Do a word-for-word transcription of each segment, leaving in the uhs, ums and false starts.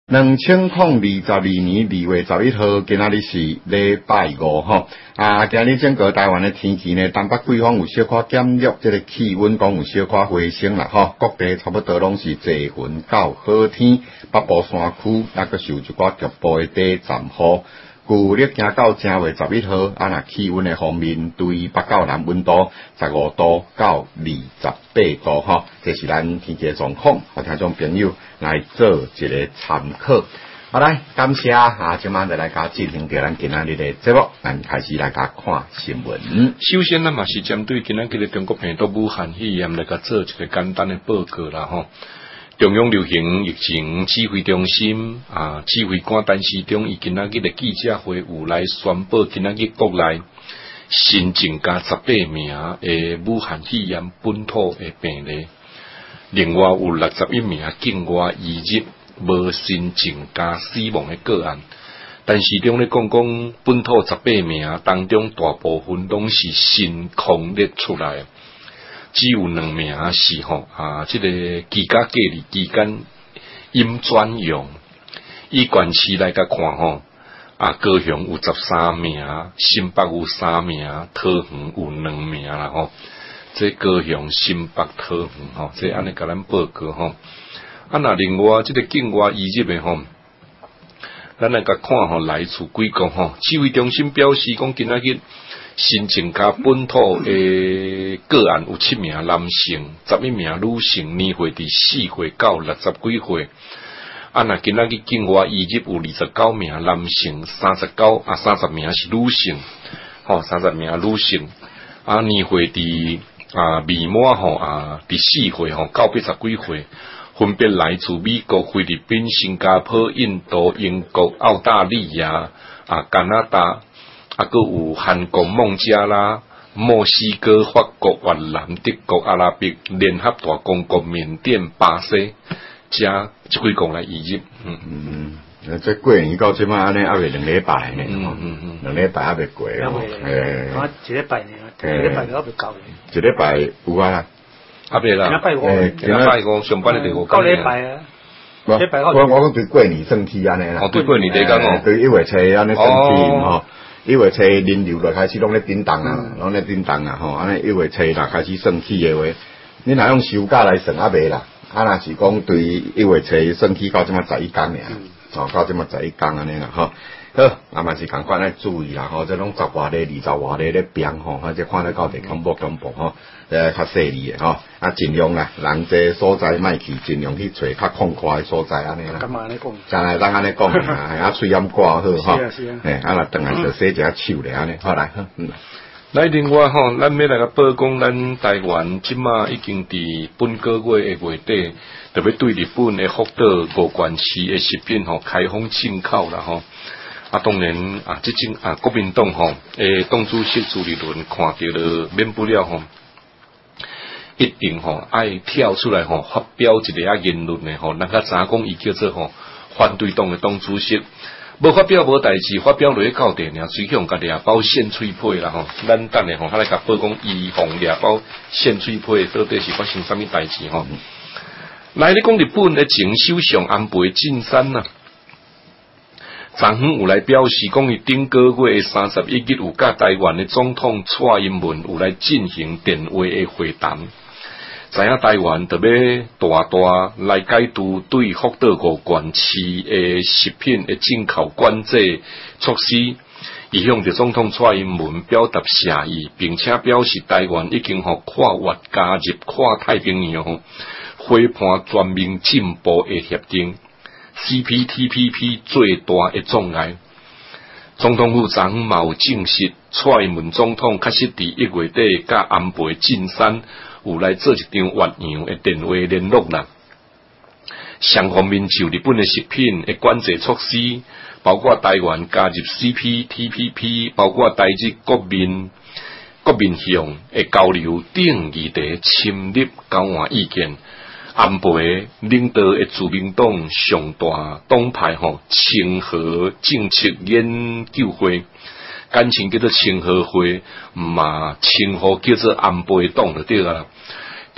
两千零二十二年二月十一號，今仔日是禮拜五吼。啊，今日整個台灣的天氣呢，東北季風有小可減弱，這個氣溫講有小可回升啦吼。各地差不多攏是濟雲到好天，北部山區也閣受一寡局部的短暫雨。舊曆行到正月十一號，啊，若氣溫的方面，對北到南溫度十五度到二十八度吼，這是咱天氣的狀況，互聽眾朋友來做一個參考。好來，感謝啊！今晚就來甲進行着咱今仔日的節目，咱開始來甲看新聞。 首先，咱嘛是針對今仔日嘅中國病毒武漢肺炎來甲做一個簡單的報告啦吼。中央流行疫情指揮中心啊，指揮官陳時中伊今仔日嘅記者會有來宣布，今仔日國內新增加十八名誒武漢肺炎本土嘅病例，另外有六十一名境外移入無新增加死亡嘅個案。陳時中咧講講，本土十八名當中大部分攏是新框列出來。只有兩名是吼啊，這個居家隔離期間陰轉陽。以縣市來甲看吼，啊高雄有十三名，新北有三名，桃園有兩名啦吼。這高雄、新北、桃園吼，這安尼甲咱報告吼。啊那另外這個境外移入的吼，咱來甲看吼，來自幾國吼。指揮中心表示講，今仔日新增加本土誒個案有七名男性，十一名女性，年歲佇四歲到六十幾歲。啊，那今仔日境外移入有二十九名男性，三十九啊三十名是女性，吼、哦、三十名女性。啊，年歲佇啊未滿吼啊佇四歲吼到八十幾歲，分別來自美國、菲律賓、新加坡、印度、英國、澳大利亞啊、加拿大。啊，閣有韓國、孟加拉、墨西哥、法國、越南、德國、阿拉伯聯合大公國、緬甸、巴西，加即幾國來移入。嗯嗯嗯，即過年到即擺安尼，還未兩禮拜呢。 嗯嗯嗯， 兩禮拜還未過哦。 誒，我一禮拜呢，一禮拜還未到呢。 一禮拜有啊。 還未啦。一禮拜五，一禮拜五上班的第五天。 九禮拜啊。 我我我講對過年算起安尼啦。 哦，對過年第講哦。 對一月初安尼算起吼。一月初人流就開始攏咧叮當啊，攏咧叮當啊，吼，安尼一月初啦開始算起誒話，你若用休假來算啊未啦？啊，若是講對一月初算起到即麼十一天爾，吼，到即麼十一天安尼啦，吼。好，啊嘛是共款咧注意啦，吼，即種十外日、二十外日咧變吼，或者看咧到地恐怖恐怖吼，誒較細膩誒吼，啊盡量啦，人濟所在莫去，盡量去找較空曠誒所在安尼啦。 咁安尼講， 真係當安尼講啊，係啊，喙掩掛好吼， 誒， 啊，若等下就洗一下手咧安尼，好來，嗯。 來另外吼，咱要來個報講，咱台灣即馬已經佇本個月誒月底，特別對日本誒福島五縣市誒食品吼開放進口啦吼。啊，當然啊，即種啊國民黨吼誒黨主席朱立倫看到了免不了吼，一定吼愛跳出來吼發表一個啊言論誒吼，咱較知影講伊叫做吼反對黨誒黨主席。無發表無代誌，發表落去到地爾，隨向甲掠包獻喙皮啦吼。咱等下吼，較來甲報講預防掠包獻喙皮到底是發生啥物代誌吼？來，你講日本誒前首相安倍晉三呐，昨昏有來表示講，伊頂個月誒三十一日有甲台灣誒總統蔡英文有來進行電話誒會談。知影台灣特別大大來解讀對福島五縣市誒食品誒進口管制措施，伊向着總統蔡英文表達謝意，並且表示台灣已經互跨越加入跨太平洋伙伴全面進步誒協定 C P T P P 最大誒障礙。總統府昨嘛有證實，蔡英文總統確實佇一月底甲安倍晉三有來做一場越洋嘅電話聯絡啦。雙方面就日本嘅食品嘅管制措施，包括台灣加入 C P T P P， 包括台日國民國民向嘅交流等議題深入交換意見。安倍領導嘅自民黨上大黨派吼清和政策研究會，簡稱叫做清和會，嘛稱呼叫做安倍黨就對啦。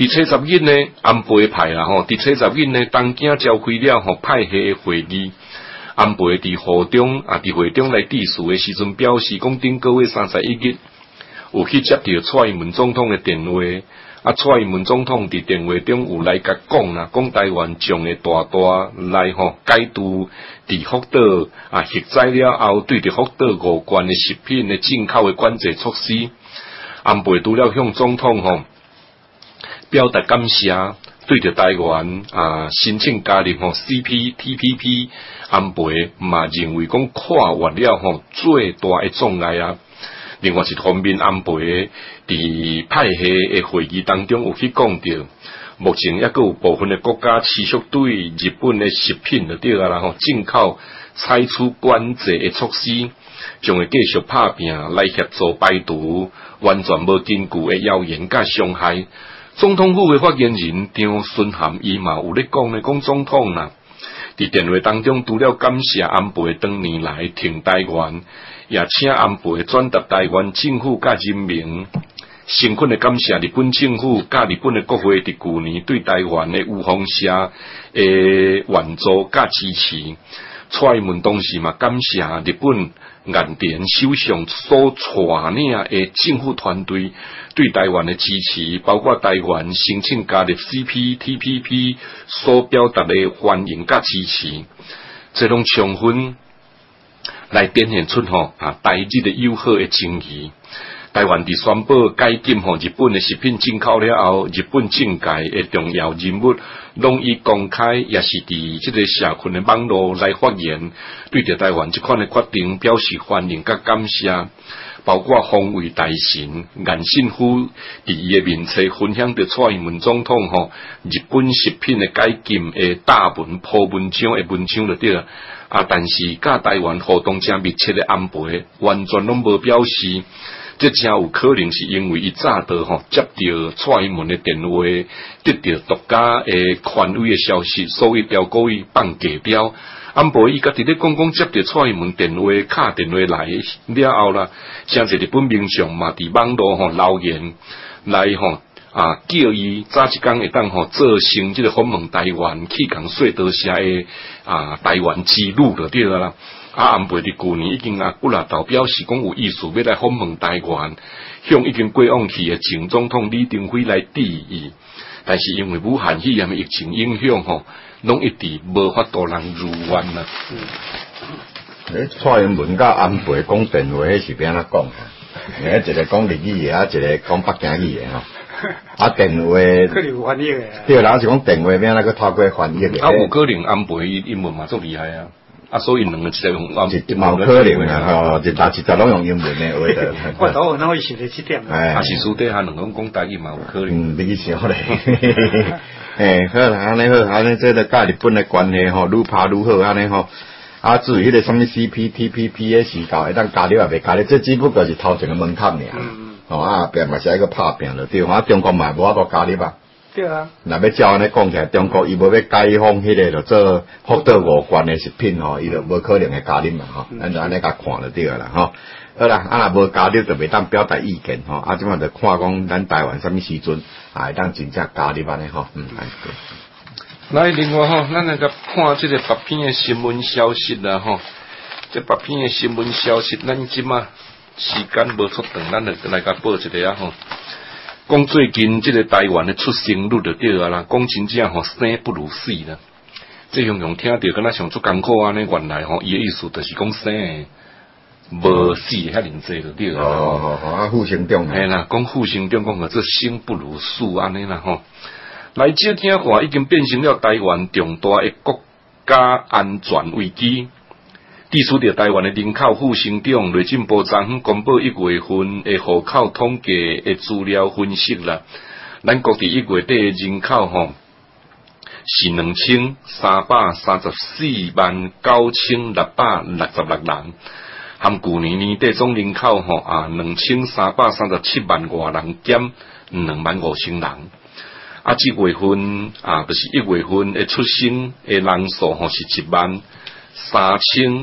伫七十日呢，安倍派啦吼，伫七十日呢，东京召开了吼派系会议。安倍伫会中啊，伫会中来致辞的时阵表示，讲顶个月三十一日有去接到蔡英文总统的电话，啊，蔡英文总统伫电话中有来甲讲啦，讲台湾将会大大来吼解除伫福岛啊卸载了后，对着福岛五关的食品的进口的管制措施。安倍除了向总统吼表达感谢，对着台湾啊申请加入吼 C P T P P， 安倍嘛认为讲跨越了吼最大的障碍啊。另外一方面，安倍伫派系的会议当中有去讲到，目前也佫有部分的国家持续对日本的食品就对啊啦吼进口采取管制的措施，将会继续拍拼来协助排除完全无根据的谣言甲伤害。总统府的发言人张顺涵伊嘛有咧讲咧，讲总统啦，伫电话当中除了感谢安倍当年来挺台湾，也请安倍转达台湾政府甲人民诚恳的感谢日本政府甲日本的国会伫去年对台湾的有方社的援助甲支持。蔡英文当时嘛感谢日本岸田首相所带领的政府团队对台湾的支持，包括台湾申请加入 C P T P P 所表达的欢迎甲支持，这拢充分来展现出吼啊台日的友好的情谊。台湾伫宣布解禁吼日本的食品进口了后，日本政界的重要人物拢以公开也是伫即个社群的网络来发言，对着台湾这款的决定表示欢迎甲感谢。包括防卫大臣岸信夫伫伊的面册分享着蔡英文总统吼日本食品的解禁的大文铺文章的文章就对了啊，但是甲台湾互动正密切的安倍完全拢无表示。这真有可能是因为伊早到吼接到蔡英文的电话，得到独家的权威的消息，所以调故意放假标。安倍伊家己咧讲讲接到蔡英文电话，敲电话来了后啦，真侪日本民众嘛伫网络吼留言来吼啊，叫伊早一工会当吼做成即个访问台湾去共说多些的啊台湾之旅就对了啦。啊，安倍伫去年已经啊，古拉头表示讲有意思要来访问台湾，向已经过往去的前总统李登辉来致意，但是因为武汉肺炎的疫情影响吼，拢一直无法度人如愿啦。 诶，蔡英文甲安倍讲电话，迄是变安怎讲？诶，一个讲日语的，啊，一个讲北京语的吼。啊，电话可能有翻译的。 对啦，是讲电话变安怎个透过翻译的。 啊，有可能安倍英文嘛足厉害啊。啊，所以两个直接用啊， 是冇可能啊！吼，一大一大拢用英文的话的。 我头那会写得这点啊。 啊，是书底下两个讲台语嘛，有可能。 嗯，你去想咧。诶，好啦，安尼好，安尼这个甲日本的关系吼，愈拍愈好，安尼吼。啊，至于迄个什么 C P T P P 的时候，会当加入也袂加入，这只不过是头一个门槛尔。嗯。哦啊，变嘛是一个拍拼了，对，啊，中国嘛无法度加入啊。 对啊， 若要照安尼讲起来，中国伊无要解放迄个，就做福岛五关的食品吼，伊就无可能会加入嘛吼，咱就安尼甲看就对啦吼。好啦，啊若无加入就袂当表达意见吼，啊即马就看讲咱台湾什么时阵啊会当真正加入安尼吼，嗯， 来另外吼，咱来甲看即个白片的新闻消息啦吼，这白片的新闻消息，咱即马时间无出长，咱就来甲报一个啊吼。讲最近这个台湾的出生率就对啊啦，讲真正吼生不如死啦。这样样听到敢若上足艰苦安尼，原来吼伊的意思就是讲生的无死遐尔济就对啊。 哦哦啊，负成长。 嘿啦，讲负成长，讲个这生不如死安尼啦吼。来这听话已经变成了台湾重大的国家安全危机。地处着台湾的人口负成长，内政部昨昏公布一月份的户口统计的资料分析啦。咱国伫一月底的人口吼是两千三百三十四万九千六百六十六人，含去年年底总人口吼啊两千三百三十七万外人减两万五千人。啊，这月份啊，就是一月份的出生的人数吼是一万三千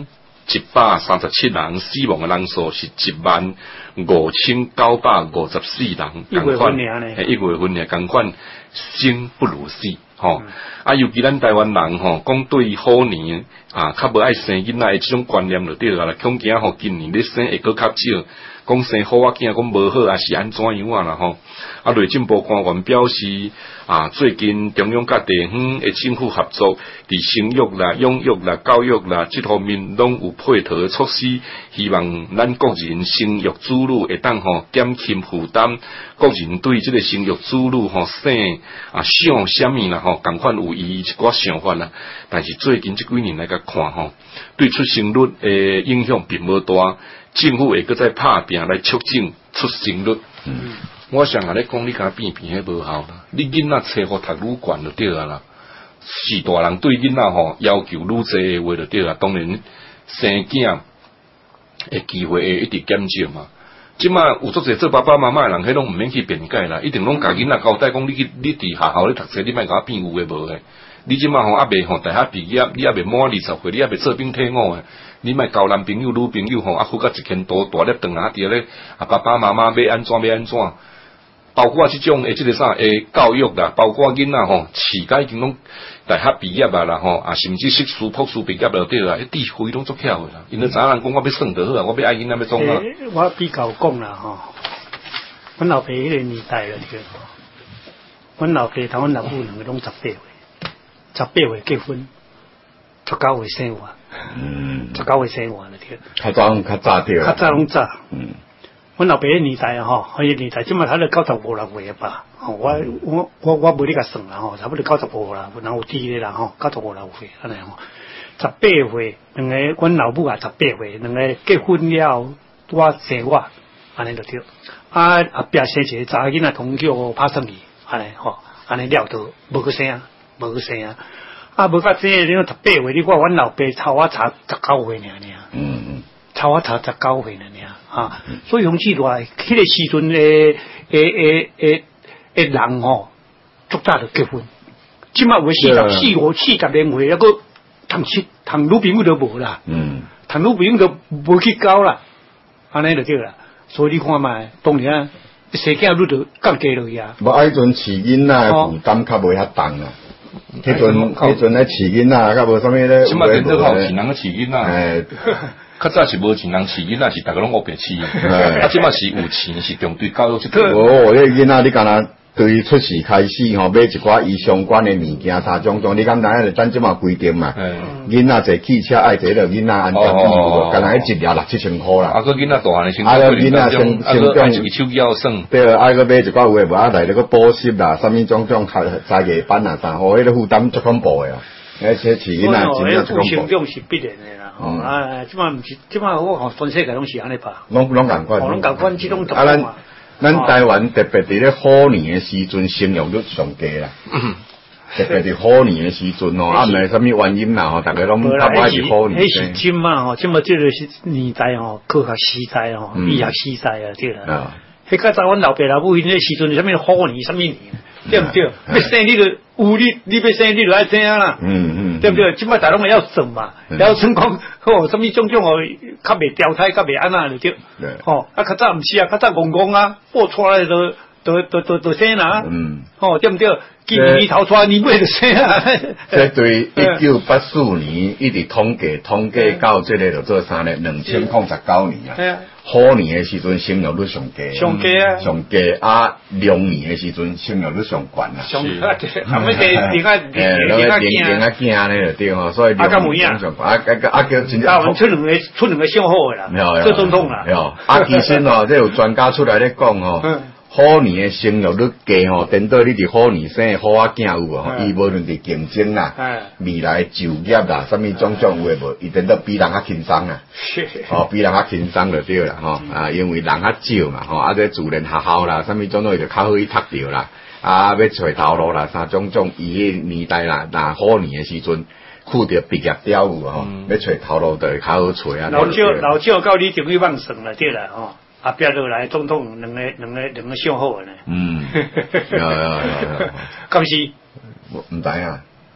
一百三十七人，死亡嘅人數是一萬五千九百五十四人。 一月份呢？ 一月份呢，共款生不如死。吼、嗯，啊，尤其咱台灣人吼，講對虎年啊，較無愛生囡仔誒，即種觀念就對啦。恐驚吼，今年咧生會閣較少，講生虎仔囝講無好，也是安怎樣啊啦吼。啊，內政部官員表示，啊，最近中央甲地方誒政府合作，佇生育啦、養育啦、教育啦，即方面攏有配套誒措施，希望咱國人生育子女會當吼減輕負擔，國人對即個生育子女吼生啊想啥物啦吼，共款有伊一寡想法啦。但是最近即幾年來甲看吼，對出生率誒影響並無大，政府會擱再拍拼來促進出生率。嗯。我想下咧講，你甲變變迄無效啦。你囡仔冊互讀愈懸就對啊啦。是大人對囡仔吼要求愈濟誒話就對啦。當然生囝誒機會會一直減少嘛。即擺有足濟做爸爸媽媽誒人，迄攏毋免去辯解啦。一定攏甲囡仔交代講，你去你佇學校咧讀冊，你莫甲變有誒無誒。你即擺吼還未吼大學畢業，你還未滿二十歲，你還未做兵退伍誒。你莫交男朋友女朋友吼，啊，負甲一千多大粒長啊，佇咧啊爸爸媽媽要安怎要安怎。包括即種誒，即個啥誒教育啦，包括囡仔吼，飼家已經攏大學畢業啊啦吼，啊甚至碩士、博士畢業了對啦，一智慧攏足巧誒啦。因為早人講我要算得好啊，我要愛囡仔要創啊。 我比較講啦吼，阮老爸迄個年代了對，阮老爸同阮老母兩個攏十八歲，十八歲結婚，十九歲生活，嗯，十九歲生活了對。 較早較早對。 較早攏早，嗯。阮老爸迄年代啊，吼，迄年代即馬睇到九十五六歲吧，吼，我我我我無你甲算啦，吼，差不多九十五啦，然後有啲咧啦，吼，九十五六歲安尼吼，十八歲，兩個阮老母也十八歲，兩個結婚了，我生我，安尼就對。啊後壁生一個查囡仔同叫拍算去，安尼吼，安尼了都無去生，無去生啊，啊無甲生，你講十八歲，你看阮老爸差我差十九歲爾爾，嗯嗯，差我差十九歲爾爾。啊，所以講起來，迄個時陣誒誒誒誒誒人吼，足早就結婚。即馬有四十四五四十年歲，一個談七談女朋友都無啦，嗯，談女朋友都無去交啦，安尼就對啦。所以你看嘛，當然啊，生囝率就降低落去啊。無迄陣飼囡仔負擔較無遐重啊。迄陣迄陣咧飼囡仔較無啥物咧。 即馬電腦靠錢人個飼囡仔。較早是無錢人飼囡仔，是逐個攏惡白飼。啊，即馬是有錢，是重對教育即個。 哦，迄囡仔你敢若對出世開始吼，買一寡伊相關誒物件，啥種種，你敢知影？咱即馬規定嘛。囡仔坐汽車愛坐落囡仔安全義務，敢若迄一條六七千塊啦。 啊，個囡仔大漢誒先。 啊，個囡仔先先種。 一手機要算。 對，啊，個買一寡有誒無啊來，那個補習啦，啥物種種才藝班啊啥，哦，迄個負擔足恐怖誒啊！而且飼囡仔真正足恐怖。成長是必然誒啦。嗯，啊，即馬毋是，即馬我全世界攏是安尼吧。 攏攏共款。 攏共款，即種啊，咱咱台灣特別佇咧虎年誒時陣，生育率上低啦。特別佇虎年誒時陣哦，啊，毋係啥物原因啦吼，大家攏較歹佇虎年。 迄是即馬吼，即馬即個是年代吼，科學時代吼，醫學時代啊，對啦。迄較早阮老爸老母因迄時陣，啥物虎年，啥物年，對毋對？要生你著有你，你要生你著愛生啊啦。嗯嗯。對不對？即擺大攏要算嘛，要算講吼，什麼種種哦，較袂調胎，較袂安那就對。吼，啊，較早毋是啊，較早戇戇啊，播出來就就就就就生啦。嗯。吼，對毋對？今年年頭出來年尾就生啊。 這對一九八四年一直統計統計到這個就做三年，兩千零十九年啊。係啊。虎年誒時陣生育率上低， 上低啊， 上低啊！龍年誒時陣生育率上懸啊， 上低，後尾第另外另另外另外囝咧就對吼，所以啊，咁唔樣， 啊啊啊叫真正， 啊，出兩個出兩個小好誒啦，做總統啦， 有啊，其實哦，即有專家出來咧講吼。虎年誒生育率低吼，等到你佇虎年生誒虎仔囝有無吼，伊無論佇競爭啦，未來就業啦，啥物種種有誒無，伊等到比人較輕鬆啊，哦，比人較輕鬆就對啦，吼啊，因為人較少嘛，吼啊，這自然學校啦，啥物種種伊就較好去讀着啦，啊，要找頭路啦，啥種種伊迄年代啦，若虎年誒時陣，拄着畢業了有無吼，要找頭路就會較好找啊。 老少老少到你就去妄算啦，對啦，吼。啊，壁落來總統兩個兩個兩個上好誒呢。嗯，有有有有。咁是， 唔知啊。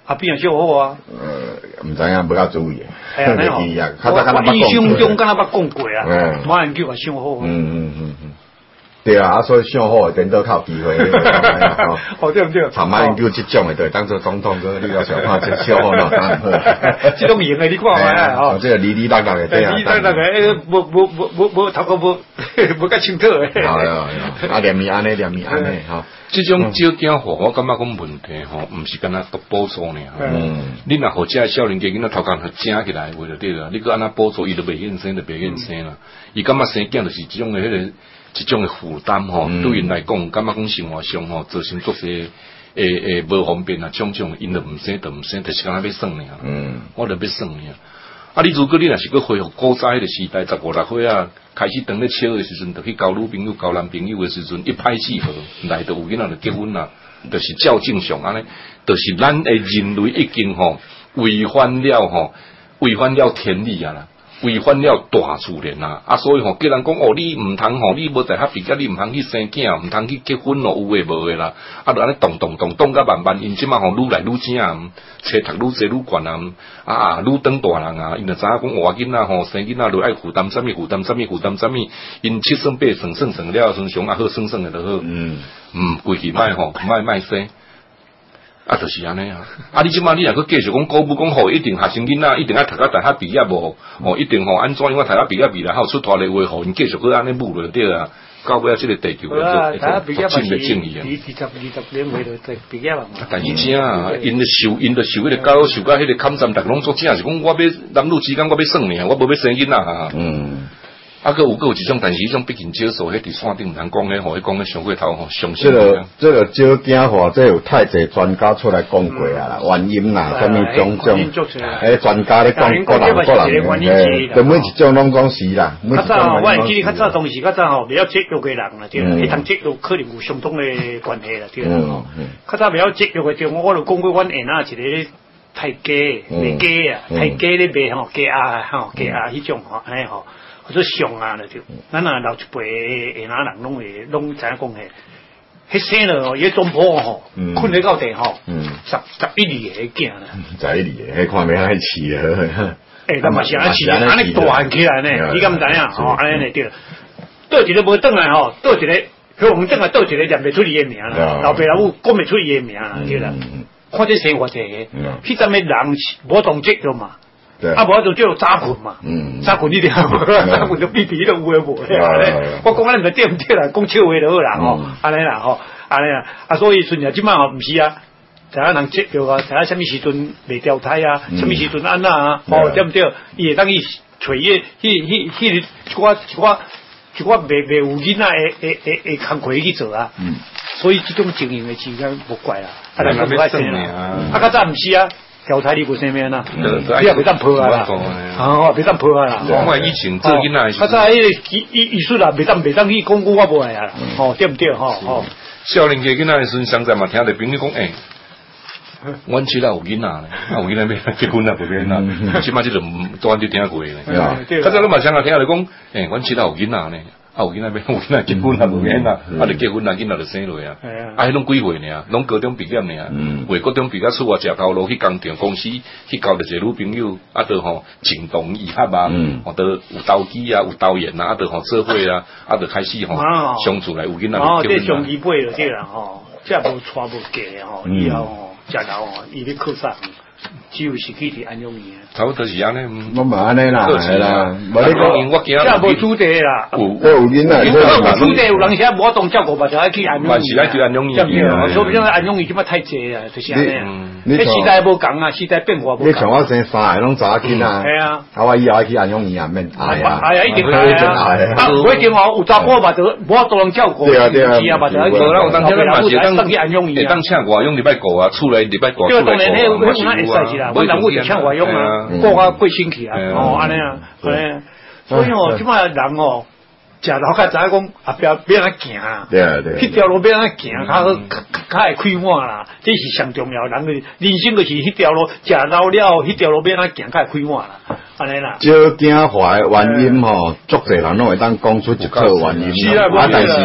啊，變小好啊。 呃，唔知影無夠注意。 係啊，你啊， 我我印象中敢若捌講過啊，馬英九也想好。 嗯嗯嗯嗯。對啊，啊所以想好誒，等到靠機會。 哦，對唔對？ 參馬英九即種誒，對，當做總統嗰你要想看即想好喏，當然好。 即種型誒，你看下哦。 即個哩哩呾呾誒，對啊。哩哩呾呾誒，無無無無無頭個無無甲清楚誒。係啊係啊，啊連面安尼，連面安尼吼。 即種少驚話，我感覺講問題吼，毋是干那獨補助呢。嗯。你若互遮少年家囡仔頭殼互正起來，為着對啦，你擱安那補助伊都袂願生，就袂願生啦。伊感覺生囝就是即種誒迄個。即種嘅負擔吼，嗯、對因來講，感覺講生活上吼造成足些誒誒無方便啊，種種因就毋生，就毋生，就是敢若要算呢。嗯，我就要算呢。啊，你如果你若是去恢復古早迄個時代，十五六歲啊，開始當咧笑嘅時陣，就去交女朋友、交男朋友嘅時陣，一拍即合，來就有囡仔就結婚啦，就是照正常安尼，就是咱誒人類已經吼違反了吼，違反了天理啊啦。違反了大自然啊！啊，所以吼，叫人講哦，你毋通吼，你無大學畢業，你毋通去生囝，毋通去結婚咯，有誒無誒啦。啊，就安尼動動動動甲慢慢，因即馬吼愈來愈正，冊讀愈濟愈懸啊！啊，愈當大人啊，因就知影講活囡仔吼，生囡仔就愛負擔啥物，負擔啥物，負擔啥物，因七算八算算算了，算上啊好算算誒就好。嗯嗯，規矩賣吼，賣賣生。啊，就是安尼啊！啊，你即馬你若去繼續講古母講吼，一定學生囡仔一定愛讀到大學畢業無？哦，一定吼安怎因為大學畢業未來還有出頭嚟話吼，因繼續去安尼母就對啊！到尾啊，即個地球就會逐漸的正義啊！ 二十二十年回就畢業啦嘛。 但是正啊，因着受因着受迄個教受到迄個坎站，逐個攏做正是講我要男女之間我要算呢，我無要生囡仔啊！嗯。啊，閣有閣有一種，但是迄種畢竟少數，迄佇山頂毋通講迄，吼，迄講迄上過頭吼，上心。這個這個少驚話，這有太儕專家出來講過啊啦，原因啦，啥物種種，誒專家咧講，個人個人誒，根本一種攏講是啦。 較早我會記得較早當時較早吼，袂曉節約嘅人啦，對啦，迄通節約可能有相當嘅關係啦，對啦。較早袂曉節約嘅，對，我就講過，阮下那一個太雞，賣雞啊，太雞咧賣吼，雞鴨吼，雞鴨迄種吼，安尼吼。或者上啊了就，咱啊老一輩下哪人攏會攏知影講嘿，迄生了吼，伊個總婆吼，困喺到地吼，十十一二個囝啦， 十一二個，迄看袂歹飼啊， 誒，咱嘛是安飼，安尼大起來呢，你敢毋知影？吼，安尼呢對，倒一個無轉來吼，倒一個，佢唔轉來倒一個念袂出伊個名啦，老爸老母講袂出伊個名啦，對啦，看這生活者，迄陣嘅人無同質咗嘛。啊，無就叫早困嘛，早困一定，早困就比比都有誒無咧。我講安尼毋知對毋對啦，講笑話就好啦吼，安尼啦吼，安尼啦。啊，所以順啊，即擺吼毋是啊，知影人節約啊，知影啥物時陣袂掉胎啊，啥物時陣安那啊，吼對毋對？伊會當去找迄迄迄迄一寡一寡一寡袂袂有囡仔誒誒誒誒工課去做啊。所以即種經營誒時間無怪啦，啊，人就無愛生啊。啊，較早毋是啊。調態你無生咩啦？你也袂當破啊啦！啊，袂當破啊啦！ 我以前做囡仔， 較早迄個藝藝藝術啦，袂當袂當去講講我無愛啊啦！吼，對毋對？吼吼。 少年家囡仔誒時陣，上陣嘛聽着朋友講，誒，阮即個有囡仔咧，啊有囡仔要結婚啊，無變啦，起碼即個當然聽過咧。較早你嘛上下聽着講，誒，阮即個有囡仔咧。啊，有囡仔要有囡仔結婚啊，無免啦，啊，就結婚啦，囡仔就生落啊。啊，迄攏幾歲呢？攏高中畢業呢？為高中畢業出外食頭路去工廠公司去交着一個女朋友，啊，就吼情同意合啊，哦，都有投機啊，有投緣啊，啊，就吼做伙啊，啊，就開始吼相處來有囡仔結婚啦。 哦，這上一輩就對啦，吼，這無娶無嫁吼，以後吼食老吼，伊咧靠啥？只有是去佇安永醫啊。 差不多是安尼， 我嘛安尼啦，係啦。 無你講，我驚即無主地啦。 有有囡仔， 有主地有人寫無當照顧，嘛就愛去安永醫。 嘛是愛去安永醫。 所以講安永醫即擺太濟啊，就是安尼啊。迄時代無共啊，時代變化無共。 你像我生三個攏查囡啊。 係啊。 啊，我以後愛去安永醫啊，免愛啊。 係啊，一定係啊。啊，我一定哦，有查甫嘛就無多人照顧。 對啊對啊。 是啊，嘛就愛去。 有當時嘛是當去安永醫啊。 當請外傭禮拜五啊，厝內禮拜大。 對，當然迄迄有哪會使是啦，我人我就請外傭啊，過啊過星期啊。哦，安尼啊，安尼，所以哦，即擺人哦，食老較知影講，啊，不要不要安行啊， 對啊對， 迄條路不要安行，較好較較會開滿啦，這是上重要，人嘅人生就是迄條路，食老了，迄條路不要安行，較會開滿啦，安尼啦。 少驚話原因吼，足濟人攏會當講出一套原因，啊，但是。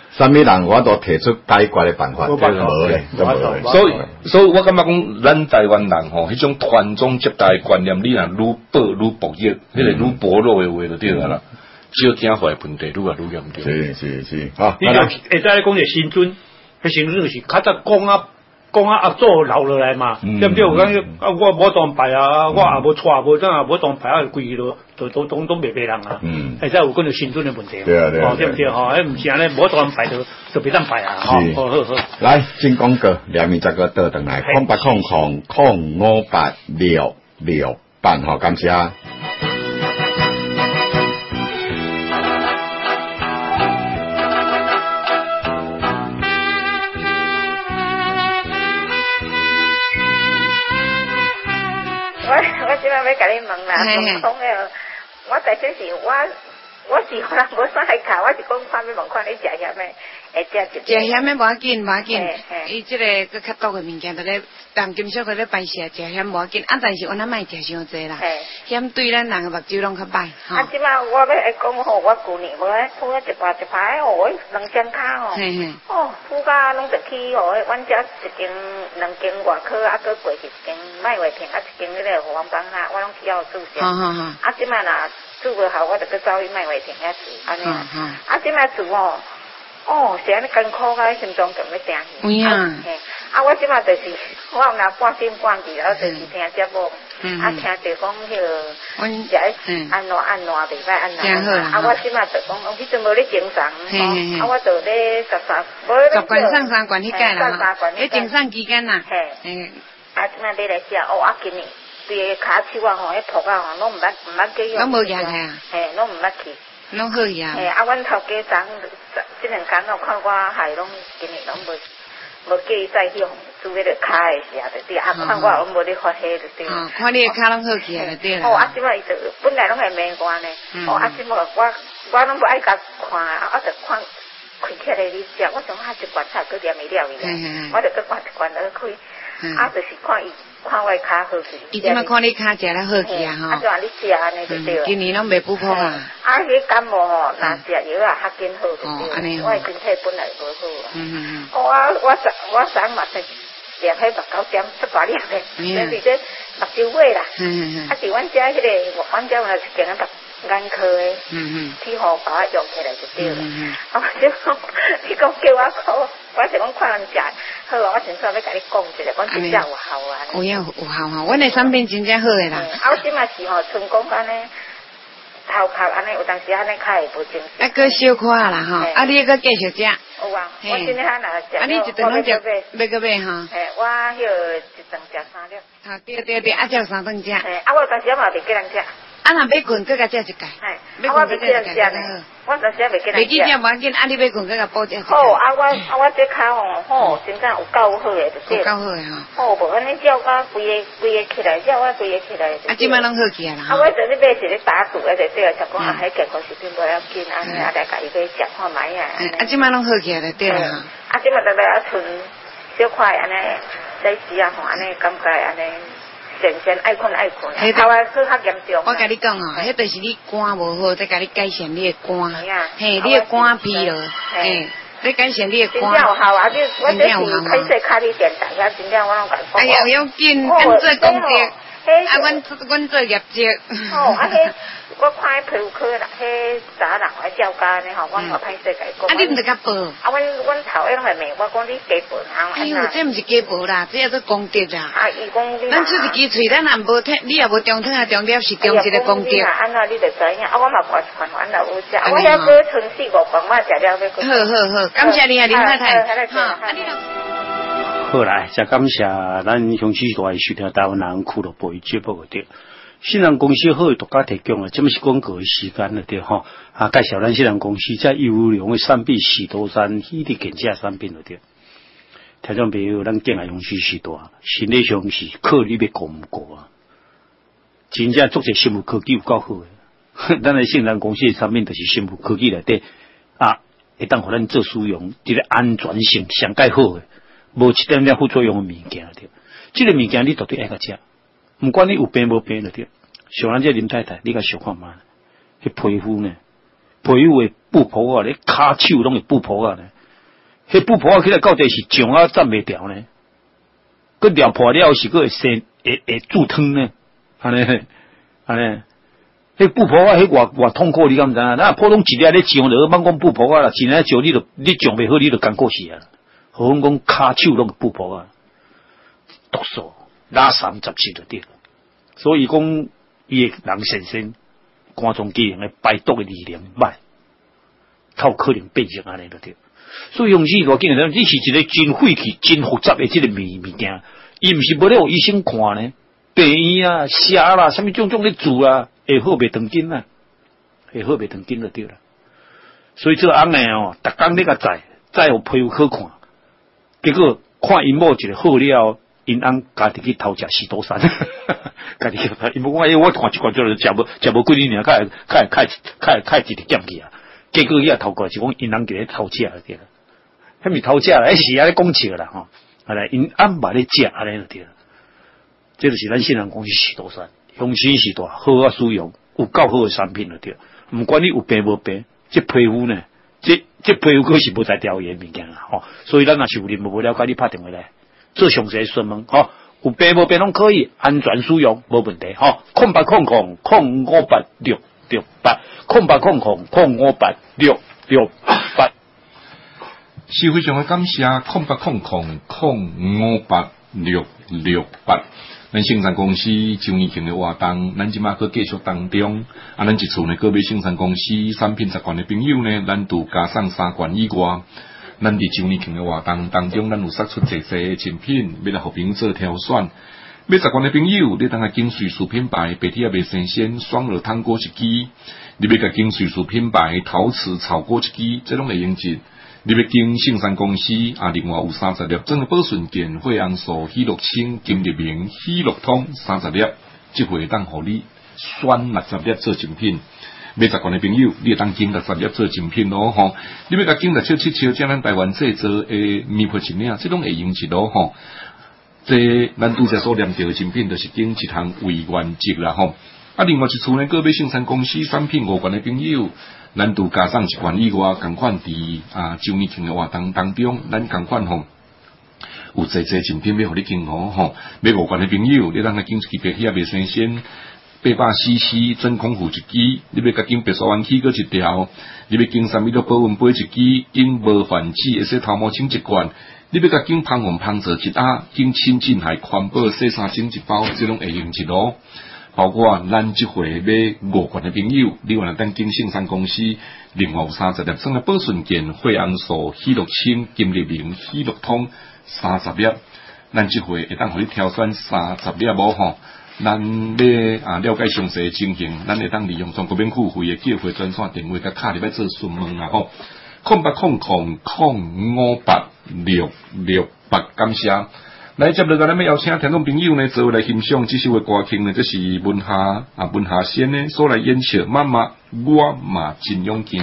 什么人我都提出解决的办法，无咧，都无。 所以，所以我感觉讲，咱台湾人吼，迄种传宗接代观念，你若愈薄愈薄弱，迄个愈薄弱的话就对啦。少听话问题愈来愈严重。 是是是，好。 你就会再讲个新尊，迄新尊是较早讲啊。讲啊，阿祖留落来嘛，对不对？有讲啊，我无当牌啊，我也无娶，无怎啊，无当牌啊，规个都都都都袂别人啊。嗯，哎，再有可能新尊的问题。 对啊对啊。 哦，对不对？吼，哎，唔是安尼，无当牌就就别当牌啊。 好好好。来，进广告，两面十个倒转来，空八空空空五八六六八，好，感谢。 即摆要甲你问啦，总统诶，我在这是我我是可能无啥爱卡，我是讲看要问看你食咸诶，会食一食咸诶无要紧，无要紧，伊即个佮较毒诶物件，就咧淡金小可咧排泄，食咸无要紧，啊，但是我咱莫食伤济啦，咸对咱人诶目睭拢较歹。 啊，即摆我要爱讲吼，我旧年我咧涂一排一排哦，两张卡吼，哦，涂甲拢得去哦，阮遮一间两间外科，啊，佮过一间麦维平，啊，一间迄个黄邦啊，我拢需要注射。啊，即摆若做无好，我就佮走去麦维平遐住，安尼啊。啊，即摆做哦，哦，是安尼艰苦甲心脏强要定去。 有影。 啊，我即摆就是我有若半心半意，然后就是听节目，啊，听着讲迄个，食安怎安怎袂歹安怎。啊，我即摆就讲，迄阵无咧精神，啊，我就咧十三，无。 十关上三关迄届啦，迄精神期间啦。 嘿。啊，即摆你来食，哦，啊，今年。规个骹手啊吼，迄跛啊吼，拢毋捌毋捌去用。 拢无压开啊。 嘿，拢毋捌去。 拢好呀。 嘿，啊，阮头家昨即两工哦，看我害拢今年拢无无叫伊再去做迄个骹诶事啊，就对啊，看我拢无咧发挥就对。 哦，看你诶骹拢好起来就对啦。 哦，啊，即摆伊就本来拢会骂我呢。哦，啊，即摆我我拢无爱甲看，啊，就看开起来你食，我想啊，一罐菜佫念会了伊，我就佫罐一罐落开。啊，就是看伊看我骹好去。 伊即摆看你骹食了好去啊吼。 啊，就话你食安尼就对。 今年拢袂补破啊。 啊，迄感冒吼，若食药啊，较紧好就对。我身体本来无好啊。嗯嗯嗯。我我昨我昨嘛食食迄目狗针一大粒的，但是这目睭尾啦。嗯嗯嗯。啊，是阮遮迄个，阮遮有一间啊目眼科的。嗯嗯。去互把我用起来就对了。嗯嗯。啊，我就讲，你讲叫我考。我是讲看人食，好啊！我先说要甲你讲一下，讲真正有效啊。 有影有效吼，阮的产品真正好诶啦。 啊，我即嘛是吼，成功安尼头壳安尼，有当时安尼较会无精神。 啊，搁小可啦吼，啊，你搁继续食。 有啊，我今日若食。 啊，你一顿拢食，要搁买吼。 嘿，我迄个一顿食三粒。 啊，对对对，啊，才有三顿食。 嘿，啊，我当时嘛袂叫人食。 啊，若要困，搁甲食一盖。 嘿，啊，我袂叫人食呢。我当时也袂叫人食。 袂记食无要紧，啊，你要困，搁甲补食一盖。 好，啊，我啊，我这骹吼，吼，真正有够好诶，就对。 有够好诶吼。 哦，无安尼照甲规个规个起来，照我规个起来。 啊，即摆拢好起来啦。 啊，我昨日买是咧打赌诶，就对啊，就讲啊，迄健康食品无要紧，安尼啊来甲伊去食看卖啊。 啊，即摆拢好起来就对啦。 啊，即摆就来啊，剩小块安尼，在时啊吼，安尼感觉安尼。先先爱困爱困，头啊去较严重。 我甲你讲哦，迄就是你肝无好，再甲你改善你的肝，嘿，你的肝疲劳，嘿，再改善你的肝。真正有效啊！你我这是开设卡里电台，啊，真正我拢甲你讲。 哎呀，要紧，按做功德，啊，阮阮做业绩。 哦，啊，迄我看迄皮肤科啦，迄查人来照家呢吼，我嘛歹势甲伊讲。 啊，你毋着甲报？ 啊，阮阮头下拢会骂我讲你假报，啊， 哎呦，这毋是假报啦，这叫做功德啦。 啊，伊讲你。 咱出一支喙，咱也无听，你也无中听啊，中了是中一个功德。 安怎你就知影？啊，我嘛看一款款啦，有食。我遐过剩四五罐，我食了要过。 好好好，感谢你啊，林太太。好， 好来，再感谢咱乡亲大收听台湾人俱乐部节目的。信任公司好独家提供啊，这么是广告的时间了对吼啊，介绍咱信任公司在优良的产品许多山迄啲健价产品了对。听众朋友，咱敬爱用心时代，心理上是靠你要过唔过啊？真正做者生物科技有够好诶，咱的信任公司的产品就是生物科技内底啊，会当互咱做使用，这个安全性上介好诶，无一点点副作用的物件了对。这个物件你绝对爱甲食。唔管你有病无病就对，像咱这林太太，你甲想看嘛？迄皮肤呢，皮肤会不破啊，你骹手拢会不破啊呢。 迄布婆起来到底是酱啊蘸袂掉呢？佮料破了是佮会生会会煮汤呢？安尼安尼，迄布婆啊，迄偌偌痛苦，你敢知影？那普通一粒咧酱落，莫讲布婆啊啦，一粒酱你著你酱袂好，你著艰苦死啊！何况讲骹手拢布婆啊，毒素拉三十七就对了。所以讲，伊诶人先生肝脏机能诶排毒诶力量歹，透可能变成安尼就对。所以用医疗经验，你是一个真晦气、真复杂诶即个物物件，伊毋是无咧有医生看呢。病院啊、虾啦、什么种种咧煮啊，会好袂长筋啊，会好袂长筋就对了。所以做翁诶哦，逐工咧甲载，载有皮肤好看，结果看因某一个好了，因翁家己去偷食士多山，家己去偷，因某讲我看一罐就食无食无几年，较会较会较会较会较会一直减去啊。结果伊也偷过来，是讲因翁伫咧偷食就对了。迄咪偷食啦，迄是安尼讲笑啦吼，啊来因翁嘛咧食安尼就对了。这就是咱信任公司士多山，雄心是大，好啊使用，有够好的产品就对。唔管你有病无病，这皮肤呢，这这皮肤可是无在调研物件啦，吼、哦。所以咱若是有任无了解，你拍电话来做详细询问，吼、哦。有病无病拢可以，安全使用无问题，吼、哦。空八空空空五八六六八，空八空空空五八六六八。 是非常的感谢，空八空空空五八六六八。咱生产公司周年庆的活动，咱即马去继续当中。啊，咱一厝呢，个别生产公司产品习惯的朋友呢，咱都加上三罐以外，咱伫周年庆的活动当中，咱有杀出侪侪的精品，要来互朋友做挑选。买十罐的朋友，你当下经瑞士品牌白铁也未新鲜双耳汤锅一支，你要甲经瑞士品牌陶瓷炒锅一支，这拢会用值。你要经圣山公司啊，另外有三十粒真的保顺健、惠安素、喜乐清、金立明、喜乐通三十粒，即回当互你选六十粒做精品。买十罐的朋友，你会当经六十粒做精品咯吼。你要甲经六七七七，将咱台湾制作诶面皮一领，即种会用一咯吼。这咱拄则所念到的精品，就是经一项为原则啦吼。啊，另外一处呢，个别生产公司产品五罐的朋友。咱都加上一罐以外，共款伫啊周年庆的活动当中，咱共款吼有侪侪精品要互你经哦吼。买五罐的朋友，你当个经一支白起也未新鲜，八百 C C 真空壶一支，你要甲经白沙湾起搁一条，你要经三米多保温杯一支，经无环子会洗头毛清一罐，你要甲经芳红芳泽一盒，经亲近海环保洗衫精一包，这种会用一咯。包括咱即回买五罐的朋友，你话等经圣山公司，另外有三十粒装的保顺健、惠安素、喜乐清、金立明、喜乐通三十粒，咱即回会当互你挑选三十粒无吼。咱要啊了解详细的情形，咱会当利用中国免付费的寄回专线电话甲卡入来做询问啊吼。空八空空空五八六六八，感谢。来接落来，咱要邀请听众朋友呢，做来欣赏这首的歌曲呢，这是文夏啊文夏仙呢所来演唱《妈妈我嘛真勇行》。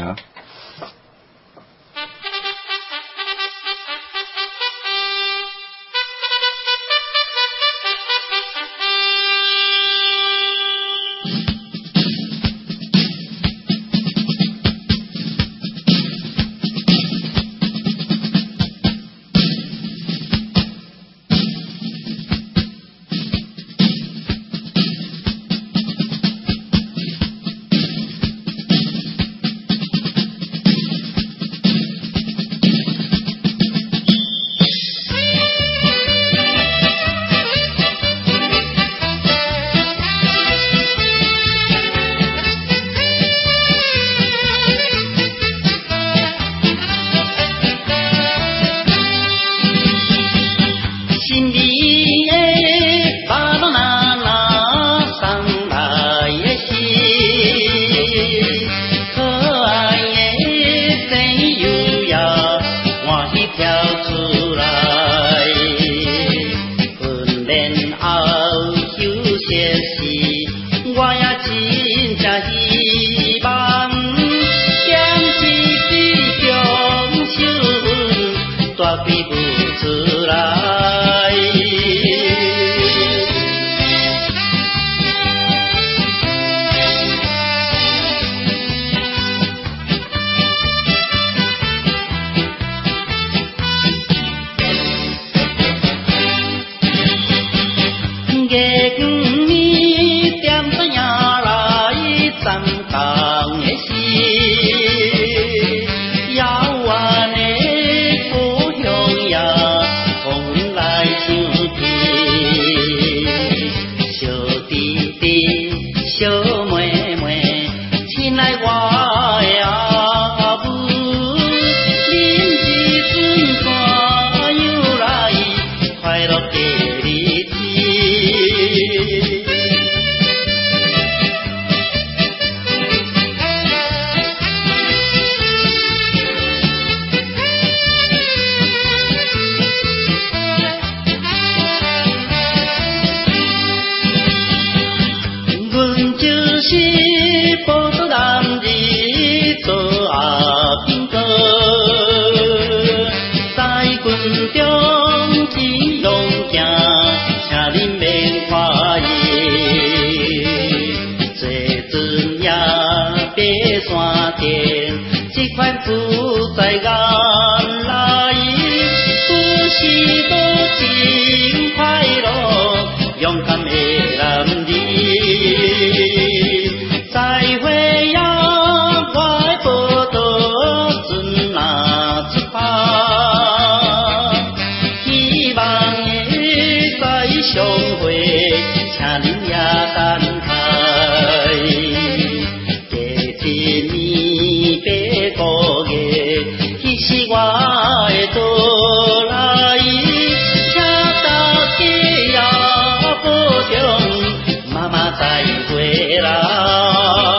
山顶，这款不在眼来，不是多情快乐，勇敢的男儿。再会呀，我报道准那出发，希望会再相会，请恁也等待。是我的到来，请大家也保重，妈妈再会啦。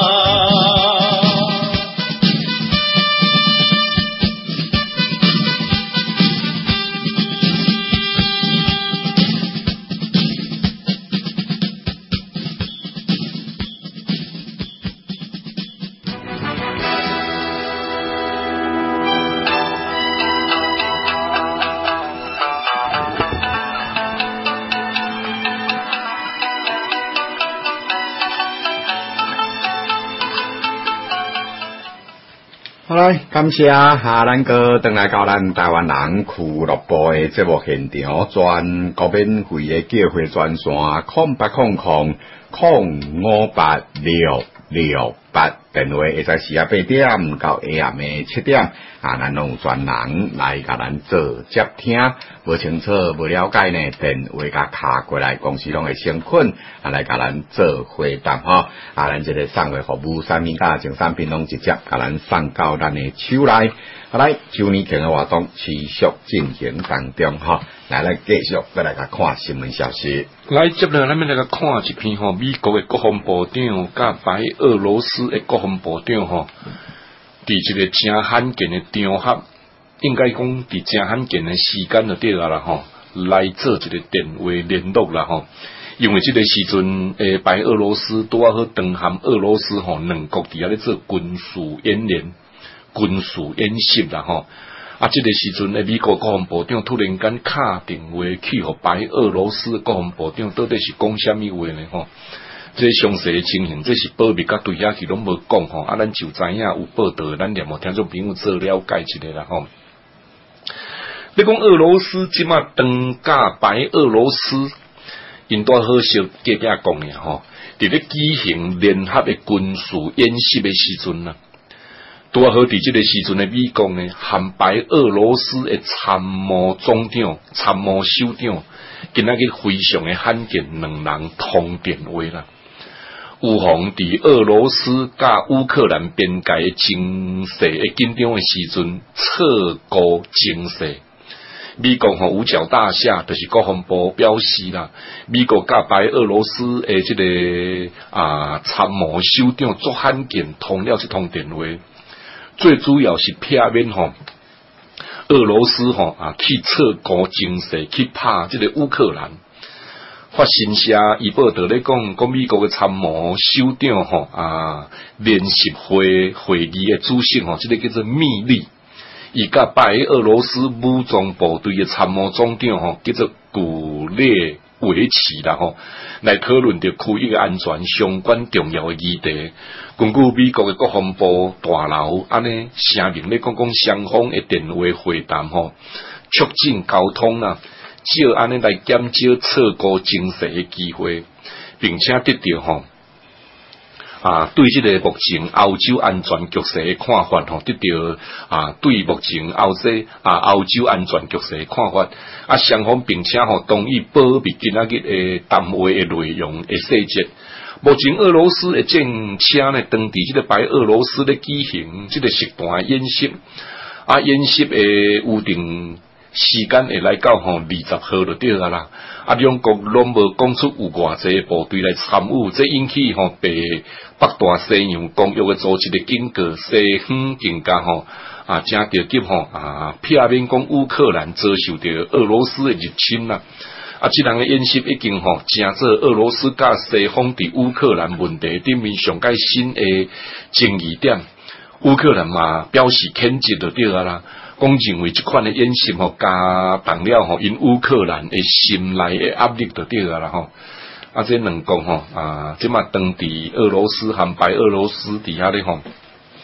好来，感谢啊，咱哥回来到咱台湾人俱乐部的节目现场，全国免费的叫货专线，空八空空空五八六六八，电话会在四啊八點到下暗的七點，啊，咱攏有專人來甲咱做接聽，無清楚無了解呢，電話甲卡過來，公司攏會先困，啊來甲咱做回答吼，啊，咱這個送貨服務產品甲精產品攏直接甲咱送到咱的手內。好來，周年慶嘅活動持續進行當中吼，來來繼續再來甲看新聞消息。 來接落來，咱們來甲看一篇吼，美國嘅國防部長甲白俄羅斯嘅國防部長吼，佇一個真罕見嘅場合，應該講佇真罕見嘅時間就對啊啦吼，來做一個電話聯絡啦吼。因為這個時陣，誒白俄羅斯拄啊好當含俄羅斯吼兩國佇遐咧做軍事演練、軍事演習啦吼。啊，這個時陣，誒美國國防部長突然間敲電話去互白俄羅斯國防部長，到底是講啥物話呢吼？這詳細嘅情形，這是保密，甲對遐去攏無講吼。啊，咱就知影有報道，咱連無聽眾朋友做了解一下啦吼。你講俄羅斯即馬當甲白俄羅斯，因拄好小隔壁講嘅吼，佇咧舉行聯合嘅軍事演習嘅時陣啊。拄好佇即個時陣嘅美國呢，含白俄羅斯嘅參謀總長、參謀首長，今仔日非常嘅罕見，兩人通電話啦。有防佇俄羅斯甲烏克蘭邊界嘅情勢嘅緊張嘅時陣，錯估情勢。美國吼五角大廈，就是國防部表示啦，美國甲白俄羅斯誒即個啊參謀首長足罕見通了這通電話。最主要是避免吼俄羅斯吼啊去錯估情勢，去拍這個烏克蘭。發新社伊報道咧講，講美國嘅參謀首長吼啊聯席會會議嘅主席吼，這個叫做密利，伊甲白俄羅斯武裝部隊嘅參謀總長吼叫做古列維奇啦吼，來討論着區域嘅安全相關重要嘅議題。根據美國嘅國防部大樓安尼聲明咧講講雙方嘅電話會談吼，促進交通啦，少安尼來減少錯估情勢嘅機會，並且得到吼啊對這個目前歐洲安全局勢嘅看法吼，得到啊對目前歐洲啊歐洲安全局勢嘅看法，啊雙方並且吼同意保密今仔日嘅談話嘅內容嘅細節。目前俄羅斯嘅戰車呢，當地這個白俄羅斯咧舉行這個實彈演習，啊演習嘅預定時間會來到吼二十號就對啊啦，啊兩國攏無講出有偌濟部隊來參與，這引起吼被北大西洋公約嘅組織嘅警告，西方更加吼啊正着急吼啊避免講烏克蘭遭受到俄羅斯嘅入侵啦。啊，這人嘅演習已經吼，正做俄羅斯甲西方佇烏克蘭問題頂面上界新嘅爭議點。烏克蘭嘛表示譴責就對啊啦，講認為這款嘅演習吼加重了吼因烏克蘭嘅心內嘅壓力就對啊啦吼。啊，這兩國吼啊，這嘛當地俄羅斯和白俄羅斯底下咧吼，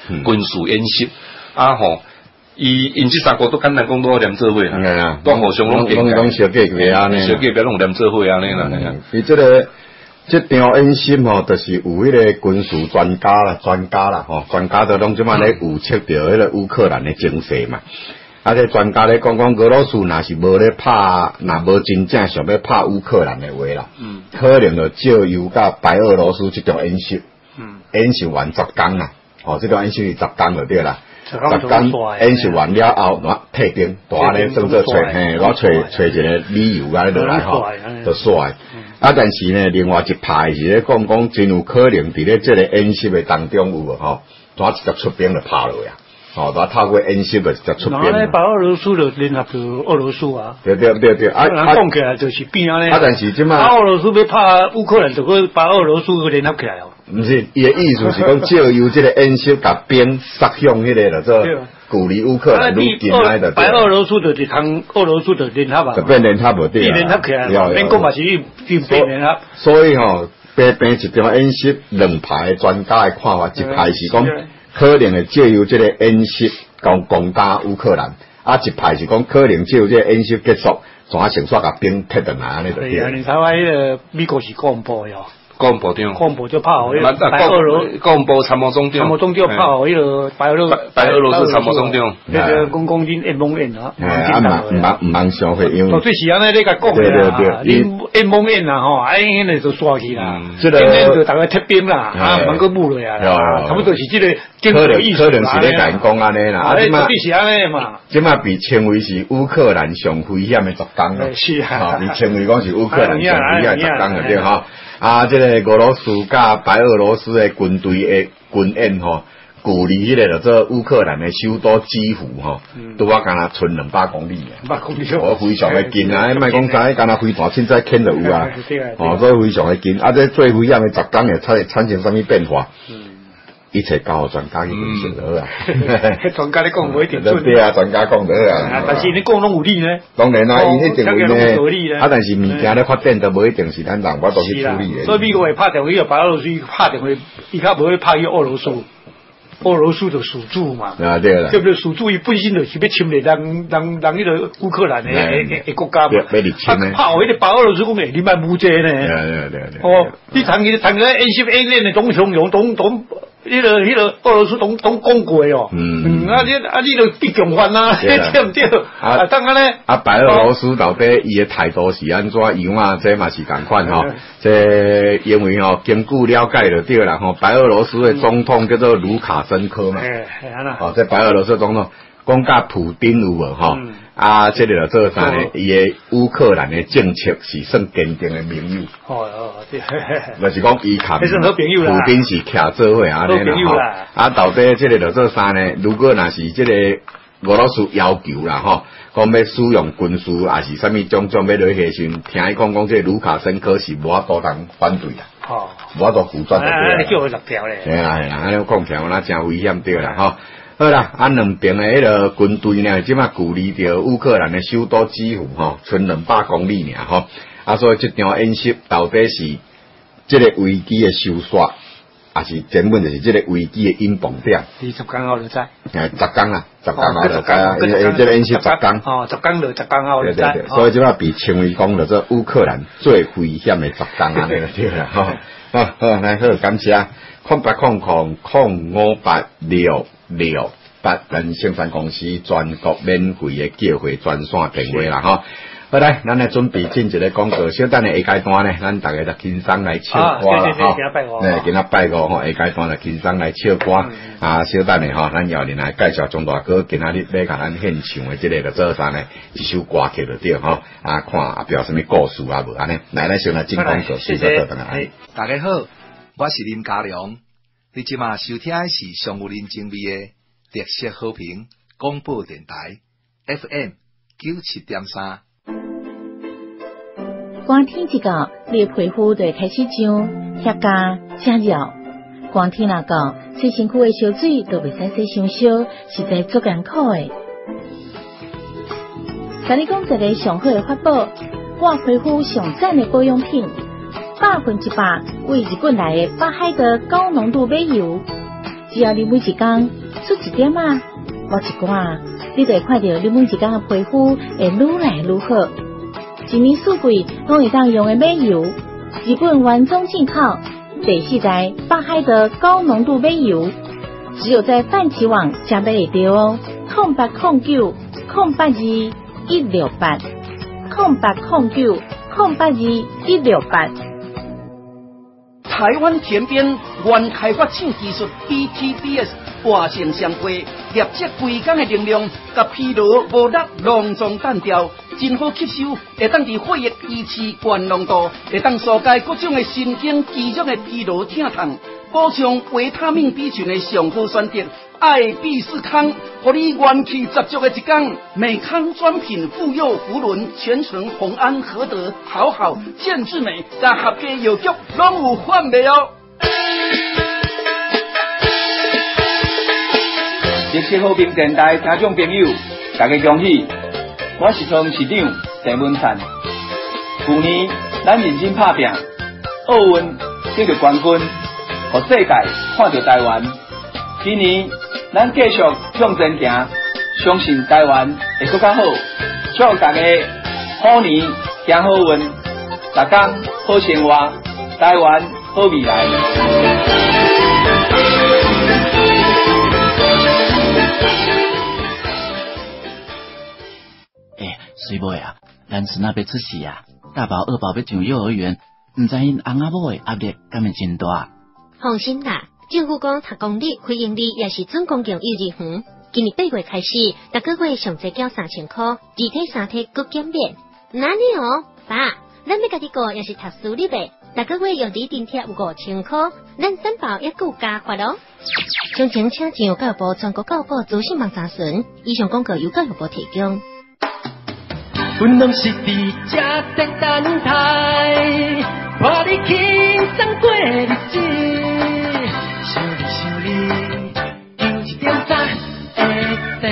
军事演习啊吼。伊因即三个都简单讲都连做伙啦，都互相拢拢拢小计别安尼， 小计别拢连做伙安尼啦。 伊即个即场演习吼，就是有迄个军事专家啦，专家啦吼，专家都拢即摆咧预测着迄个乌克兰的情势嘛。啊，这专家咧讲讲俄罗斯若是无咧拍，若无真正想要拍乌克兰的话啦，嗯，可能就借由甲白俄罗斯即种演习，嗯，演习完十天啦，哦，即种演习十天就对啦。十天演习完了后，我退兵，大安尼算做找嘿，我找找一个理由啊落来吼，就煞。啊，但是呢，另外一派是咧讲讲，真有可能伫咧即个演习的当中有无吼，怎直接出兵就拍落呀？哦，他透过演习就直接出兵。 那白俄罗斯就联合着俄罗斯啊。 对对对对，啊啊， 讲起来就是变安尼。 啊，但是即摆俄罗斯要拍乌克兰，就跟白俄罗斯联合起来哦。 毋是，伊的意思是讲借由即个演习，甲兵杀向迄个就做鼓励乌克兰愈近来的。 白俄罗斯就是同俄罗斯就联合啊。 就变联合无对啊。联合起来，免讲嘛是变变联合。 所以吼，变变一场演习，两派专家的看法，一派是讲可能会借由即个演习攻攻打乌克兰，啊一派是讲可能借由即个演习结束，怎啊成煞甲兵踢倒来安尼就对。 对啊，你台湾迄个美国是公布哟。 国防部长， 国防部就拍好迄个白俄罗国防部参谋总长， 参谋总长拍好迄个白俄罗白俄罗斯参谋总长， 那个公公军演蒙演啊， 啊嘛唔茫唔茫消费，因为最是安尼你甲讲对对对， 演演蒙演啊吼，哎迄个就刷去啦， 这个就大概踢兵啦，啊，蛮个舞落啊，差不多是这个可能可能是咧讲讲安尼啦， 啊，即嘛是安尼嘛， 即嘛被称为是乌克兰上危险的十天啦， 是啊， 被称为讲是乌克兰上危险的十天了对吼。啊，这个俄罗斯甲白俄罗斯的军队的军演吼，距离迄个叫做乌克兰的首都基辅吼，拄啊敢若剩两百公里啊， 两百公里， 我非常的近啊，莫讲啥，敢若飞弹凊彩牵就有啊，哦，所以非常的近。啊，这最危险的十天会产产生什么变化？一切交专家去分析就好啊。 专家你讲无一定准。 对啊，专家讲就好啊。 但是你讲拢有理呢？ 当然啦，伊一定有呢。啊，但是物件咧发展都无一定是咱人我都去处理的。 所以美国会拍电话，白俄罗斯拍电话，伊较无会拍去俄罗斯。俄罗斯就属主嘛， 啊对啦， 对不对？属主伊本身就是要侵略咱咱咱迄个乌克兰的诶诶国家嘛， 要入侵呢。 拍迄个白俄罗斯讲诶，你卖无济呢？ 对对对对。 哦，你谈个谈个演习演练的总雄勇总总。迄个迄个俄罗斯拢拢讲过哦，嗯，啊你啊你就必强犯啊，对唔对？啊，当然咧， 啊白俄罗斯到底伊的态度是安怎样啊？这嘛是共款吼，这因为吼经过了解就对啦吼，白俄罗斯的总统叫做卢卡申科嘛， 哎，系啊啦， 哦，这白俄罗斯总统讲甲普丁有无吼？啊，这个就做啥呢？伊的乌克兰的政策是算坚定的盟友。 哦哦，对， 就是讲伊卡普丁是徛做伙安尼啦吼。啊，到底这个就做啥呢？如果若是这个俄罗斯要求啦吼，讲要使用军事还是啥物种种要落去时，听伊讲讲这卢卡申科是无法度通反对啦。哦，无法度负责就对啦。 叫佢六条咧。 系啊系啊，安尼讲起来那真危险对啦吼。好啦，啊两边的迄个军队呢，即马距离着乌克兰的首都基辅吼，剩两百公里尔吼。啊，所以这场演习到底是这个危机的收煞，还是根本就是这个危机的引爆点？ 二十天后就知。 诶，十天啦，十天后就知啊，因为这个演习十天。 哦，十天就十天后就知。 对对对，所以即马被称为讲叫做乌克兰最危险的十天安尼就对啦吼。好，好，来好，感谢。空八空空空五八六六八人生产公司全国免费的叫货专线电话啦吼。好来，咱来准备进一个广告，小等的下阶段呢，咱大家就轻松来唱歌啦吼。对，今仔拜五吼，下阶段就轻松来唱歌。啊，小等的吼，咱要恁来介绍钟大哥今仔日要甲咱献唱的这个就做啥呢？一首歌曲就对吼。啊，看啊，表什么故事啊无安尼？来，咱先来进广告，谢谢大家。 大家好，我是林家良。你即马收听的是上有人情味的特色好评广播电台 F M 九七点三。 光天一到，你的皮肤就会开始痒、遐干、正热。光天若到，洗身躯的烧水都袂使洗伤烧，实在足艰苦的。甲你讲一个上好的法宝，我皮肤上赞的保养品。百分之百为日本来的北海道高浓度美油， 只要你每一工出一点啊，无一寡，你就会看到你每一工的皮肤会愈来愈好。一年四季拢会当用的美油，日本原装进口，第四代巴海德高浓度美油，只有在泛起网才买得到哦。空八空九空八二一六八，空八空九空八二一六八。 台湾田边原开发性技术 B T B S 活性双倍，立即规工的能量，甲疲劳无力隆重单调，真好吸收，会当伫血液维持高浓度，会当疏解各种的神经肌肉的疲劳疼痛，补充维他命 B 群的上好选择。爱必适康，互你元气十足的一天。美康专品妇幼福伦全纯红安和德好好健之美，甲合家药局拢有贩卖哦。 热血和平电台听众朋友，大家恭喜！我是创市长郑文灿。去年咱认真打拼，奥运得到冠军，互世界看到台湾。今年咱继续向前行，相信台湾会更较好。祝大家虎年行好运，大家好生活，台湾好未来。 欸，水妹啊，咱孙仔要出世啊，大宝二宝要上幼儿园，唔知因翁仔某的压力敢会真大？ 放心啦。政府讲读公立、非营利也是准公共幼儿园，今年八月开始，逐个月上侪缴三千块，二体三体各减免。哪里哦，爸，咱要家己过也是读私立的，逐个月用伫津贴五千块，咱三宝也够加发咯。详情请进教育部全国教育部资讯网查询，以上广告由教育部提供。 阮拢是伫这等等待，看你轻松过日子。想你想你，有一点赞会得。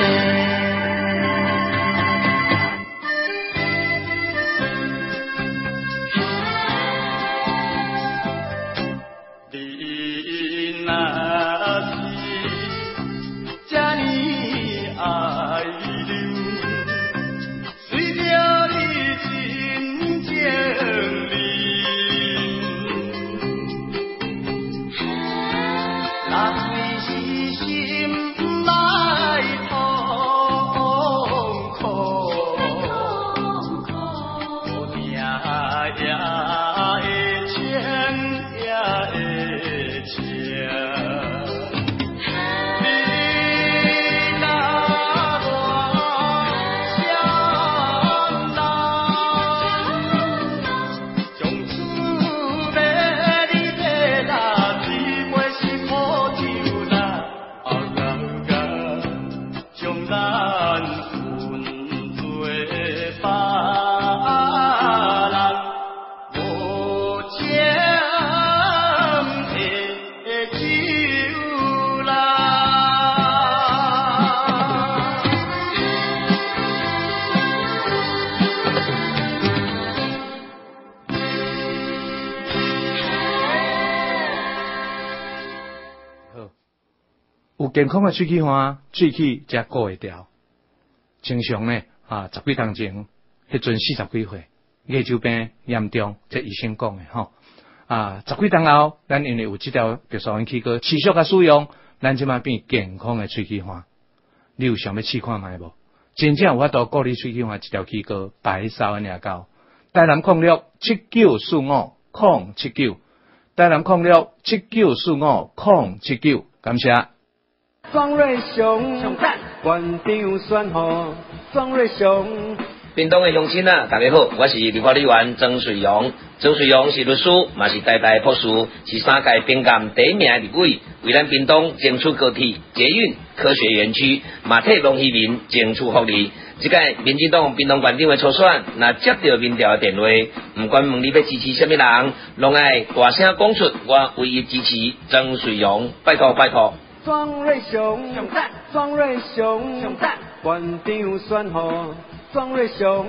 你若是这呢爱留，随着你真情离。 有健康的喙齿花，喙齿才顾会掉。正常呢，啊，十几当前，迄阵四十几岁，牙周病严重，这医生讲的吼。啊，十几当后，咱因为有这条白素元气膏持续嘅使用，咱即摆变健康的喙齿花。你有想要试看卖无？真正有法度顾你喙齿花一条气膏白扫的牙膏。台南控六七九四五空七九，台南控六七九四五空七九，感谢。 庄瑞雄，上赞，馆长选好，庄瑞雄。 屏东的乡亲啊，大家好，我是立法委员曾水荣。曾水荣是律师，嘛是代代博士，是三届评鉴第一名的立委，为咱屏东争取高铁、捷运、科学园区，嘛替农渔民争取福利。这届民进党屏东县长的初选，若接到民调的电话，不管问你要支持什么人，拢爱大声讲出我唯一支持曾水荣，拜托拜托。 庄瑞雄，上赞，庄瑞雄，上赞，馆长选好。庄瑞雄，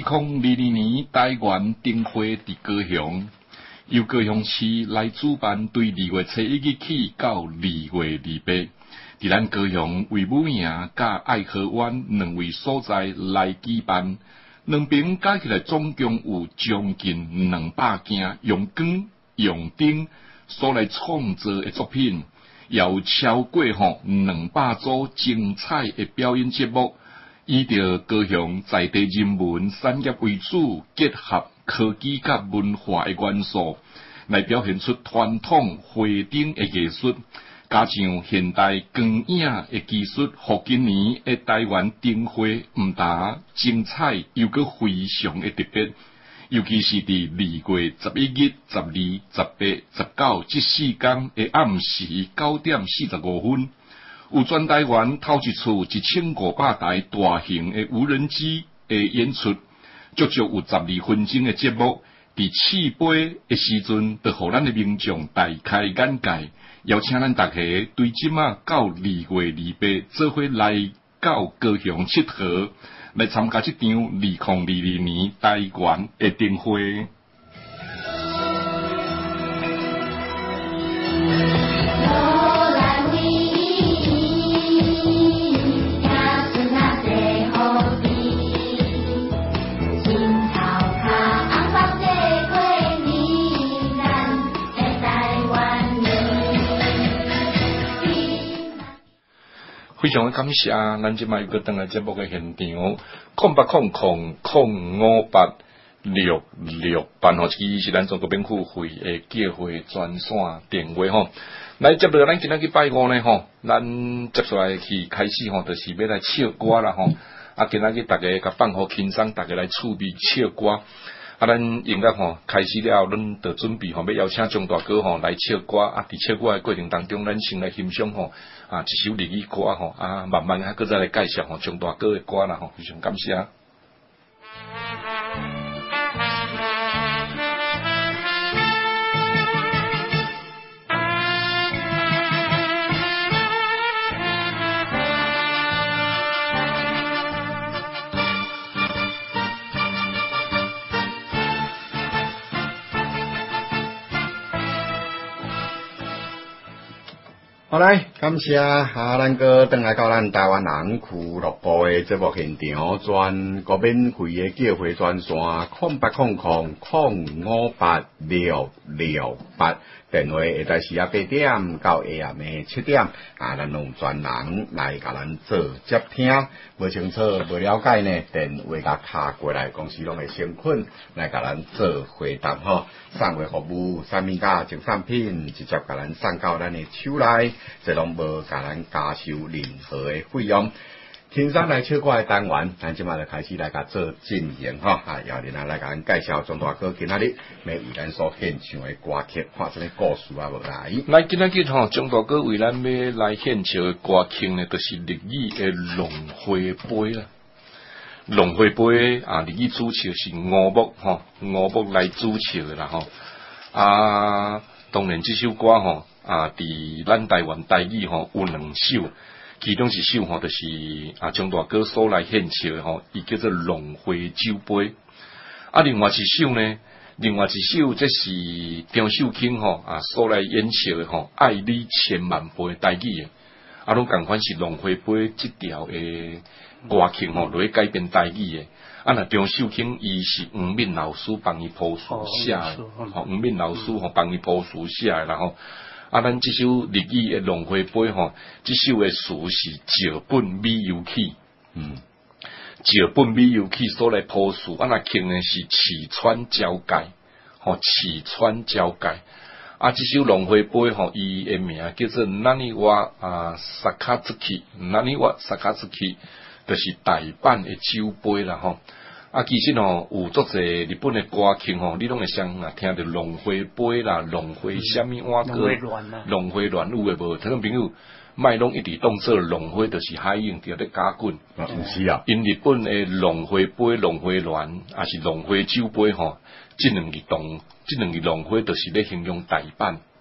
零二二年台湾灯会伫高雄，由高雄市来主办，对二月初一日起到二月二八，伫咱高雄卫武营甲爱河湾两位所在来举办。两边加起来总共有将近两百件用光、用灯所来创造的作品，也有超过吼两百组精彩的表演节目，以着高雄在地人文产业为主，结合科技甲文化的元素，来表现出传统花灯的艺术。加上现代光影的技术，互今年的台湾灯会毋但精彩，又阁非常的特别。尤其是伫二月十一日、十二、十八、十九这四天的暗时九点四十五分，有全台湾头一次一千五百台大型的无人机的演出，足足有十二分钟的节目。伫试飞的时阵，就互咱的民众大开眼界。邀请咱大家对即马到二月二八做伙来到高雄佚佗，来参加即场二零二二年台湾的灯会。非常的感谢啊！咱即摆又搁登来节目嘅现场，空八空空空五八六六八吼，即是咱中国免付费嘅叫会专线电话吼。来接落咱今仔去拜五呢吼，咱接下来去开始吼，就是要来唱歌啦吼。啊，今仔日大家甲放好轻松，大家来趣味唱歌。啊，咱音乐吼开始了，咱就准备吼要邀请张大哥吼来唱歌。啊，伫唱歌的过程当中，咱先来欣赏吼啊一首日语歌吼啊，慢慢啊，搁再来介绍吼张大哥的歌啦吼，非常感谢。 好来，感谢啊！咱哥登来到咱台湾人俱乐部的节目现场，全国免费的叫会专线空八空空空五八六六八，电话下在时啊八点到下暗的七点啊，咱用专人来甲咱做接听。无清楚、无了解呢，电话甲卡过来，公司拢会先困来甲咱做回答吼。送货服务、产品价、精产品，直接甲咱送到咱的手内，这拢无甲咱加收任何的费用。轻松来唱歌的单元，咱即马就开始来甲做进行吼，啊，由恁啊来甲咱介绍张大哥今仔日要为咱所献唱的歌曲，看什么故事啊无来。 来今仔日吼，张大哥为咱要来献唱的歌曲呢，就是日语的龙花杯啦。龙花杯啊，日语主唱是吴木吼，吴木来主唱的啦吼。啊，当然这首歌吼啊，伫咱台湾台语吼有两首。其中一首吼，就是啊张大哥所来献唱的吼，伊叫做龙花酒杯。啊，另外一首呢，另外一首这是张秀卿吼啊所来演唱的吼，爱你千万倍台语的。啊，拢共款是龙花杯这条的歌曲吼，落去改编台语的。啊，那张秀卿伊是吴敏老师帮伊谱书写的，吼吴敏老师吼帮伊谱书写的，然后。啊，咱这首日语的龙花杯吼，这首的词是桥本美由纪，嗯，桥本美由纪所来谱词，啊，那曲呢是赤川交界，吼赤川交界。啊，这首龙花杯吼，伊的名叫做那尼瓦啊萨卡兹基，那尼瓦萨卡兹基，就是大阪的酒杯啦吼。啊，其实吼有足侪日本的歌曲吼，你拢会常啊听到龙花杯啦、龙花虾米碗歌、龙花乱有诶无？听众朋友，卖拢一直当做龙花就是海用着咧加滚。 啊，毋是啊。 因日本诶龙花杯、龙花乱，也是龙花酒杯吼，即两个动，即两个龙花就是咧形容大阪。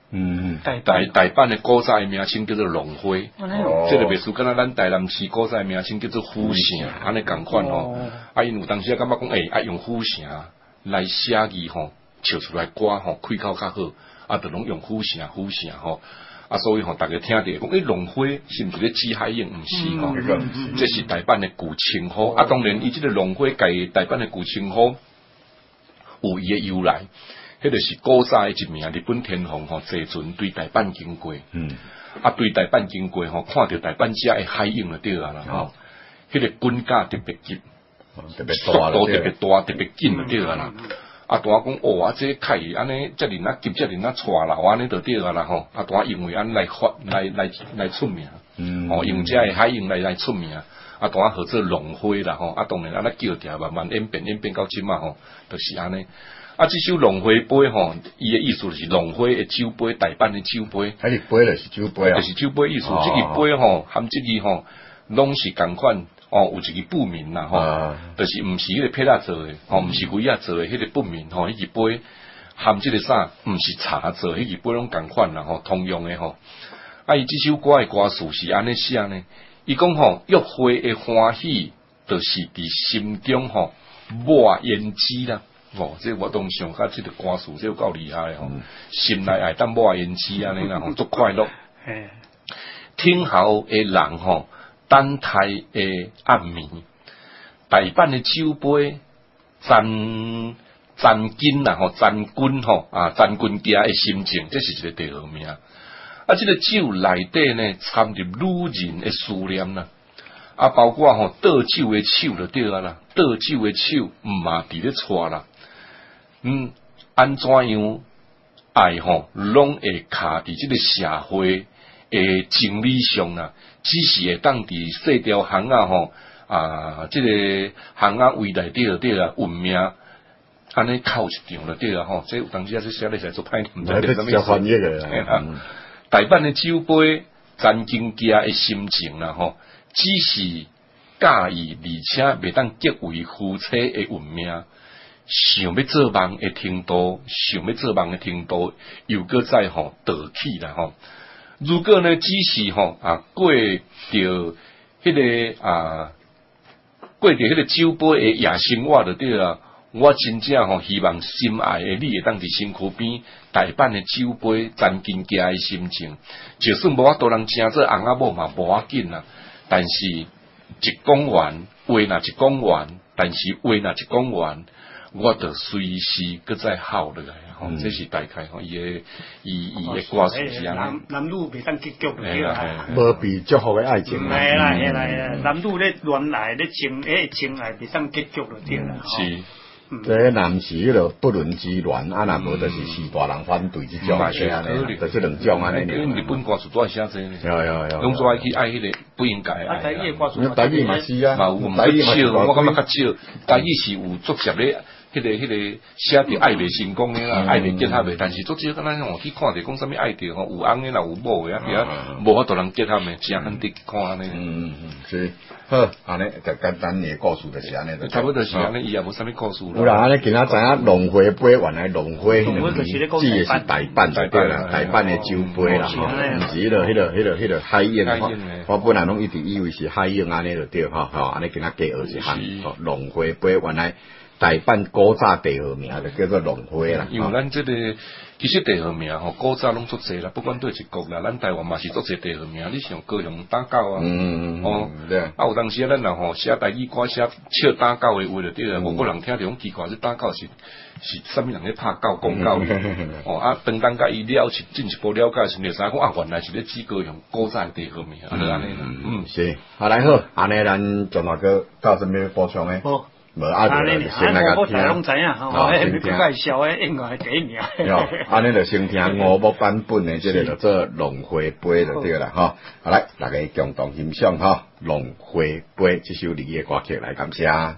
嗯， 台台版的古早的名称叫做龙花，哦，这个袂输，敢若咱台南市古早的名称叫做虎城，安尼共款吼。啊，因有当时啊感觉讲，诶、欸，啊用虎城来写字吼，唱出来歌吼，开口较好，啊，就拢用虎城虎城吼。啊，所以吼，大家听着讲，诶，龙花是毋是咧指海影？毋是吼，嗯、这是台版的旧称呼。啊，当然，伊即个龙花家台版的旧称呼有伊的由来。迄个是古早的一名日本天皇吼，坐船对台版经过，嗯，啊对台版经过吼，看到台版遮的海影就对啊啦，吼，迄个滚架特别急，特别速度特别大，特别紧就对啊啦。啊，大讲哦，啊这开安尼，遮人啊急，遮人啊带啦，安尼就对啊啦吼。啊，大因为安来发来来来出名，嗯，哦，用遮的海影来来出名。啊，大号做龙花啦吼，啊当然安尼叫条慢慢演变演变到即嘛吼，就是安尼。啊，这首龙花杯吼，伊的意思就是龙花的酒杯，台版的酒杯。 还是杯就是酒杯啊？ 就是酒杯意思，哦、这个杯吼，含这个吼，拢是共款哦，有一个不明啦吼，啊、就是毋是迄个配料做的，吼，毋是鬼啊做的，迄、那个不明吼，迄、那個杯含这个啥，毋是茶做的，迄、那個杯拢共款啦吼，通用的吼。啊，伊这首歌的歌詞是安尼寫呢，伊講吼，約會的歡喜，就是佇心中吼抹胭脂啦。哦，这我當想甲即個歌詞，這個夠厲害吼，嗯、心內愛當抹胭脂安尼啦，吼，足快樂。聽候的人吼，等待的暗暝，台版的酒杯，詹詹金啦吼，詹君吼啊，詹君家的心情，這是一個地號名。啊，即、這個酒內底呢，摻入女人的思念啦。啊，包括吼倒酒的手就對啊啦，倒酒的手毋嘛佇咧帶啦。嗯，安怎樣愛吼，攏會卡佇即個社會誒情理上啦，只是會當佇細條巷仔吼啊，即、這個巷仔圍內底就對啦，運命安尼靠一場就對啦吼，這有當時啊，這寫咧實做歹，毋知點什麼意思。台版的酒杯，詹金家的心情啦吼，只是介意，而且袂當結為夫妻的運命。想要做夢的程度，想要做夢的程度，又擱再吼倒起啦吼。如果呢，只是吼啊過着迄、那個啊過着迄個酒杯的夜生活就對啦。我真正吼希望心愛的你會當佇身軀邊，台版的酒杯，詹金家的心情，就算無法度人請做翁仔某嘛無要緊啦。但是一講完，話若一講完，但是話若一講完。我就隨時擱再好落來，吼、嗯，這是大概吼伊個伊伊個歌詞是安尼。男男女袂當結局對啦， 無被祝福的愛情。 係啦係啦係啦，男女咧戀愛咧情誒情愛袂當結局就對啦。是， 這男士迄個不倫之戀，啊，若無就是四大人反對即種嘅安尼，就即兩種安尼。 因為日本歌詞都係寫這個， 有有有， 攏做愛去愛迄個不應該愛。 啊，台語歌詞， 台語嘛是啊， 嘛有唔少，我感覺較少，台語是有作實咧。迄、那個迄、那個寫着愛袂成功嘅啦，愛袂結合嘅，但是做少敢咱吼去看着講啥物愛着吼，有翁嘅啦，有某嘅啊，其實無法度人結合嘅，真肯定看安尼。 嗯嗯是好，安尼就簡單嘅故事就是安尼。 差不多是安尼，伊也無啥物故事啦。 有啦，安尼今仔知影龍花杯原來龍花迄個指嘅是台版就對啦，台版嘅酒杯啦，吼，毋是迄個迄個迄個迄個海影吼，我本來攏一直以為是海影安尼就對吼，吼安尼今仔加學一項，龍花杯原來。台版古早地號名就叫做龍花啦， 因為咱這個其實地號名吼，古早攏足濟啦，不管對一國啦，咱台灣嘛是足濟地號名，你像高雄打狗啊，嗯哦，啊有當時啊，咱若吼寫台語歌寫笑打狗的話就對啦，無個人聽着講奇怪，這打狗是是啥物人咧拍狗講狗，哦啊，當當甲伊了解進一步了解時，就知講啊，原來是咧指高雄古早地號名，安尼安尼啦， 嗯是，好來好，安尼咱將來個到這邊補充誒。無啊，就先來個聽，哦，先聽。介紹誒，應該係第一名。 喲，安尼就先聽五木版本誒，即個就做龍花杯就對啦，吼。好來，大家共同欣賞吼，龍花杯這首粵語歌曲來感謝。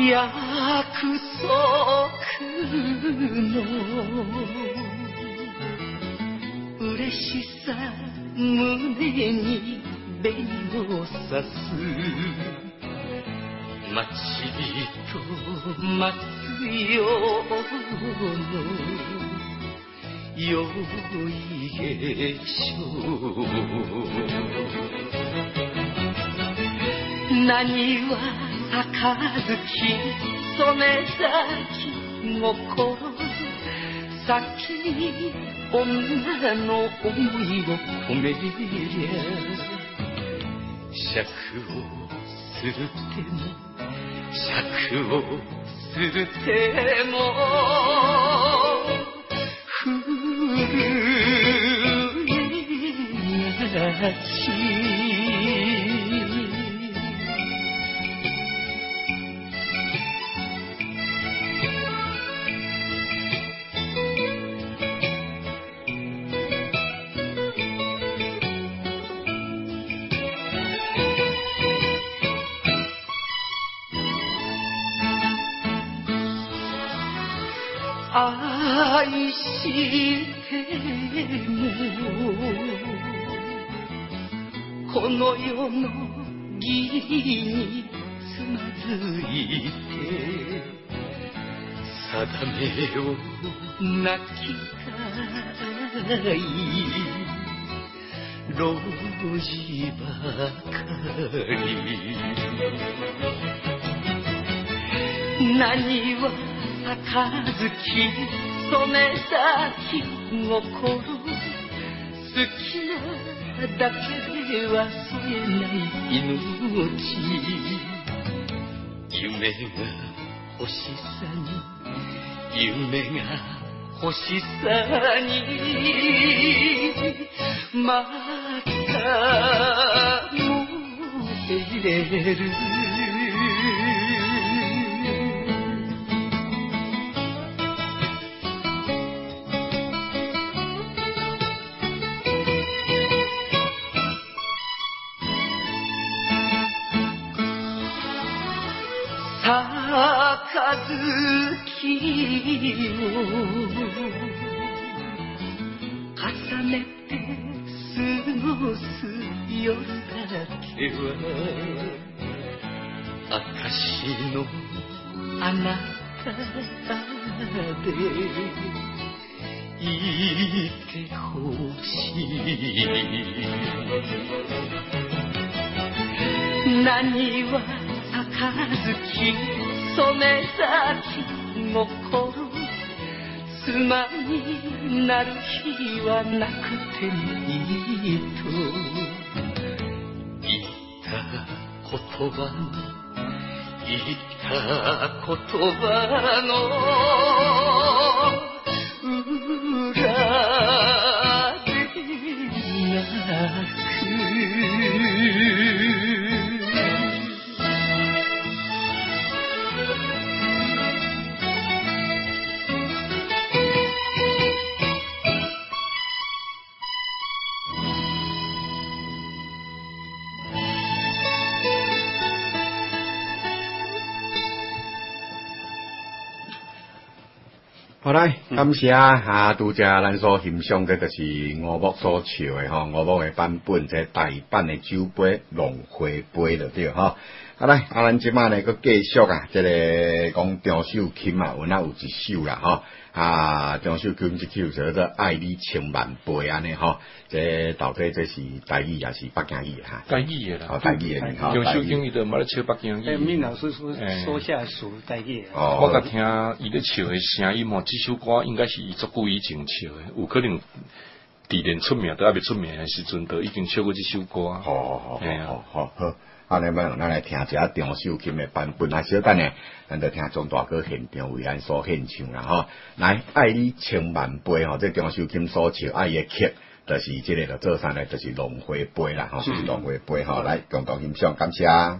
約束の嬉しさ胸に紅をさす待ち人待つよの良い月照何は杯染め咲き心先に女の想いを込めりゃ酌をするても酌をするても古い街愛してもこの世の義につまずいて定めを泣きたい老人ばかり何は杯染め咲き心好きなだけでは添えない命夢が欲しさに夢が欲しさにまた燃えるを重ねて過ごす夜だけは私のあなたでいてほしい何は杯染め咲き心妻になる日はなくてもいいと言った言葉の言った言葉の裏で泣く好来，感谢啊！拄则咱所欣赏嘅，就是吴牧所唱嘅吼，吴牧嘅版本，即大版嘅酒杯龙花杯就对吼。好来，啊，咱即摆呢，佮继续啊，即、這个讲张秀琴啊，有哪有一首啦吼。啊，张秀琴即首叫做《愛你千萬倍》安尼吼，即到底这是台語也是北京語哈？ 台語嘅啦， 哦，台語嘅吼。 張秀琴伊就冇咧唱北京語。 誒，閔老師說說下屬台語。 哦， 我甲聽伊咧唱嘅聲音吼，這首歌應該是伊足久以前唱嘅，有可能佇連出名都還未出名嘅時陣，都已經唱過這首歌。 好好好好好好。安尼麼，咱來聽一下張秀琴嘅版本。啊，小等呢，咱就聽張大哥現場為咱所獻唱啦，吼。來，愛你千萬倍吼，這張秀琴所唱愛嘅曲，就是即個就做啥呢？就是龍花杯啦，吼，就是龍花杯吼。來，共同欣賞，感謝。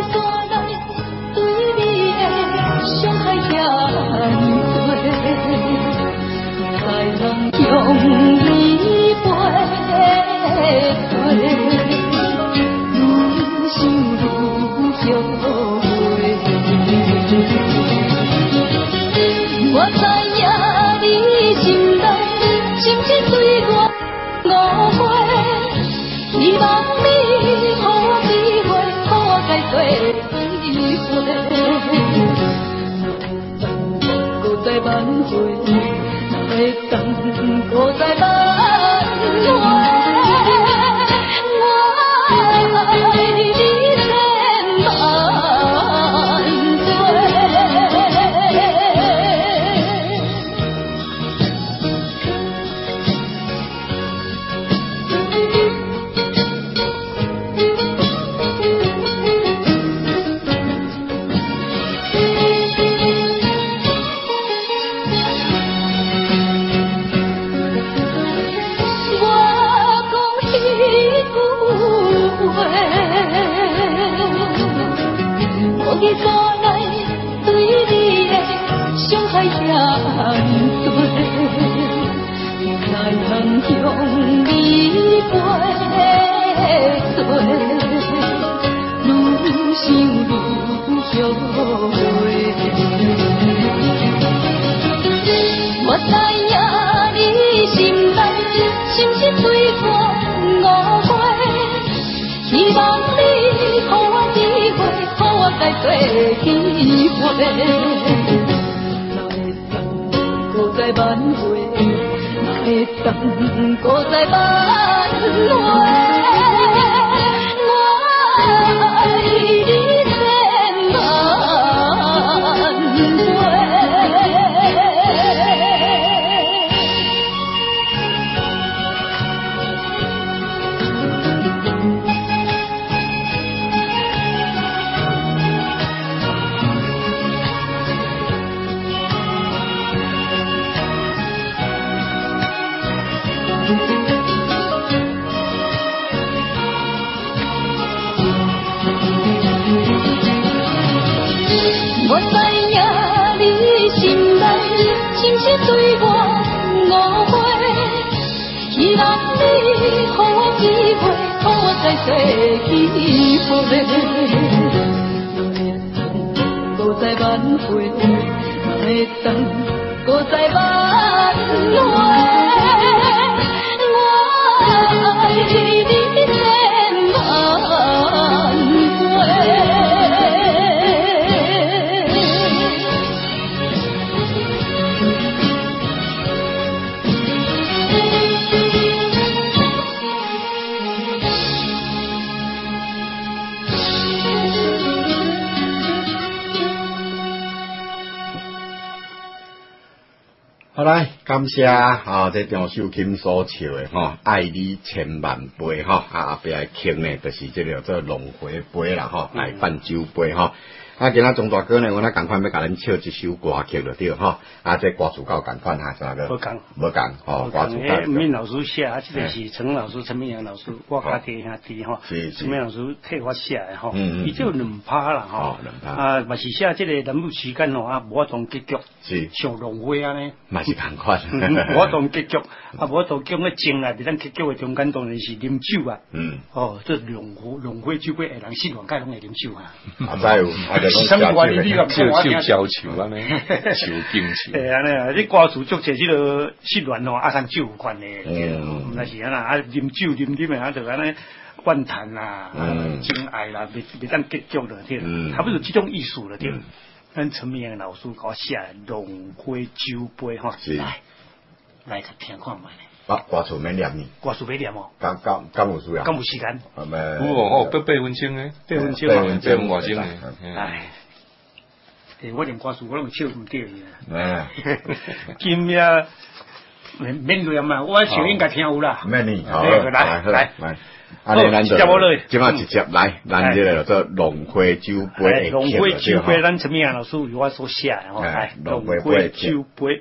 好来，感谢啊！这张秀琴所唱的吼，爱你千万倍吼，啊后壁的琴呢，就是这个做龙花杯啦吼，来泛酒杯吼。啊，今仔钟大哥呢，我咱赶快要甲咱唱一首歌曲就对吼。啊，这歌词够赶快哈，啥个？ 无共， 无共吼，歌词够。 闽老师写，啊，这个是陈老师、陈明阳老师，我家弟兄弟吼，陈明阳老师替我写的吼。嗯嗯。伊就两拍啦吼，两拍。啊，嘛是写这个男女时间吼，啊，无同结局。是。上龙花安尼。 嘛是共款。 无同结局，啊，无同结局咧情啊，伫咱结局的中间当然是啉酒啊。嗯。哦，这龙花龙花酒杯，下人失恋该拢会啉酒啊。 啊，知有，啊就拢。 就就交球安尼，球进球。 哎，安尼啊，你歌词作者这个失恋哦，啊，同酒有关的，嗯，那是安那啊，啉酒啉啉的啊，就安尼怨叹啦，嗯，情爱啦，未未当结局了，对，嗯，差不多这种艺术了，对。咱陈明老师搞写龙花酒杯哈，来来，听看卖。 啊，歌词免念呢？ 歌词免念哦。 刚刚刚有需要。 刚有时间。 有哦，八八分钟诶， 八分钟， 八分钟外钟诶。 哎，诶，我连歌词我拢唱唔对呢。哎，今日免免念嘛，我唱应该听有啦。 免呢，好，来来来。 啊，咱直接我来，今晚直接来，咱这个做龙花酒杯。 龙花酒杯，咱陈明老师由我所写的吼，来龙花酒杯啊。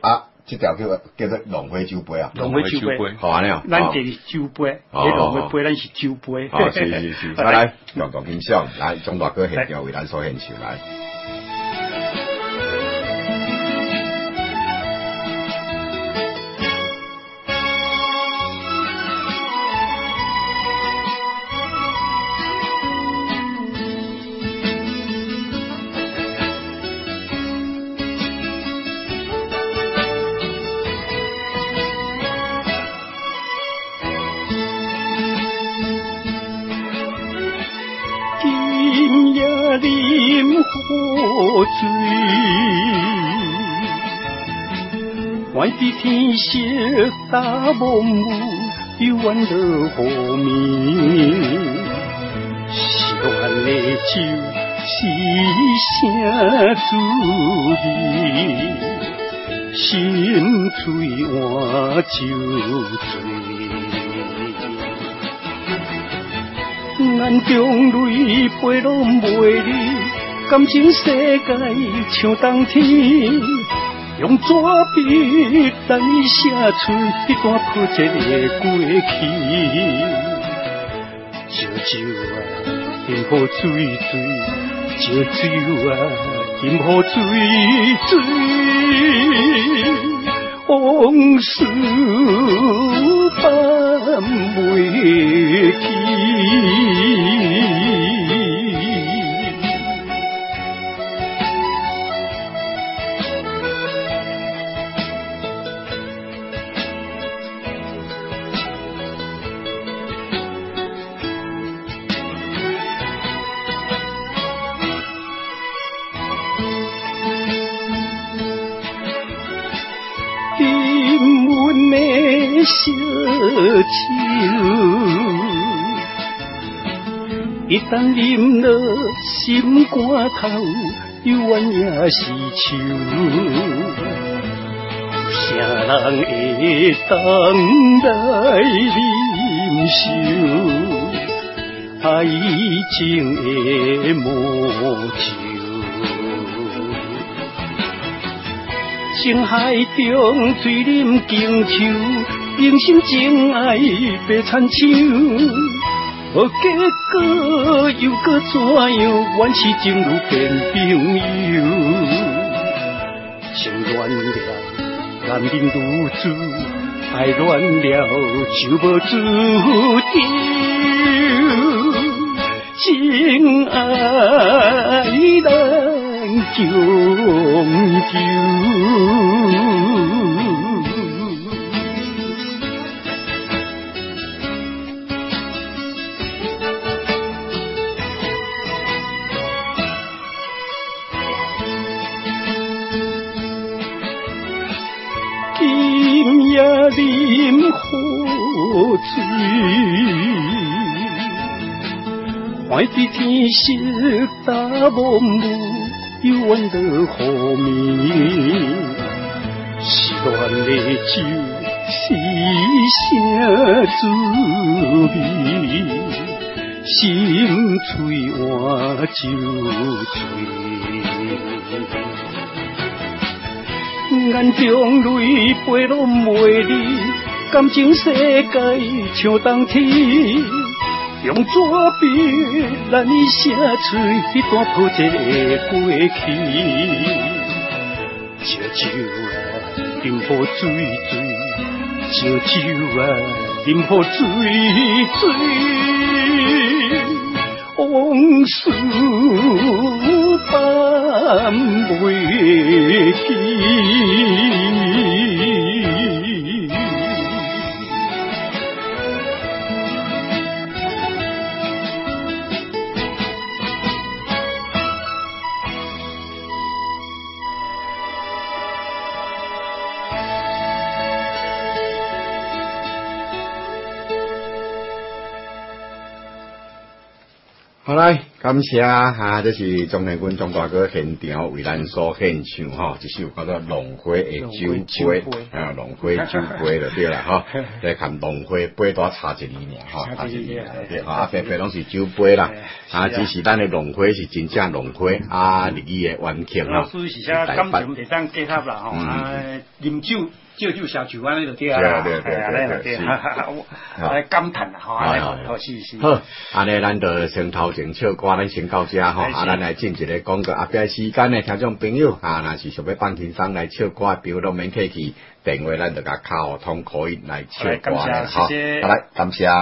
这条叫叫做龙花酒杯啊， 龙花酒杯， 好安尼哦。 咱这是酒杯，你龙花杯咱是酒杯。 哦，是是是，来来，用大音响，来钟大哥现场为咱所献唱来。 外地天色大蒙雾，幽暗落雨暝。是阮的酒是声滋味，心醉换酒醉。眼中泪飞拢袂离，感情世界像冬天。用纸笔等伊写出一段破折的过去。烧酒啊，饮好醉醉；烧酒啊，饮好醉醉。往事翻袂去。烧酒，一旦啉落心肝头，犹原也是愁。有啥人会当来忍受爱情的魔咒？情海中水啉敬酒，平心情爱白参秋。无结果又搁怎样？原是情侣变朋友。情乱了，男人女子；爱乱了，就无注定。情爱难长久。今夜啉好醉，看见天色大蒙雾，犹原落雨暝。是阮的酒是啥滋味？心醉换酒醉。眼中泪飞拢袂离，感情世界像冬天。用纸笔咱伊写出一段破折的过去。烧酒啊，饮好醉醉；烧酒啊，饮好醉醉。往事翻袂去。 好来，感谢哈，这是钟天军钟大哥现场为咱所献唱吼，一首叫做《龙花的酒杯》啊，《龙花酒杯》就对啦吼，来看龙花杯多差一字尔吼，差一字对吼，啊，平平拢是酒杯啦，啊，只是咱的龙花是真正龙花啊，日语的原曲吼， 所以是写感情袂当结合啦吼，啊，啉酒。酒酒小酒安尼就对啊， 对对对对对， 来感叹啦吼，好是是。 好，安尼咱就先头前唱歌，咱先到这吼，啊，咱来进一个广告，后壁时间呢，听众朋友啊，若是想要放轻松来唱歌，朋友都免客气，电话咱就甲敲通可以来唱歌啦，好，好来，感谢。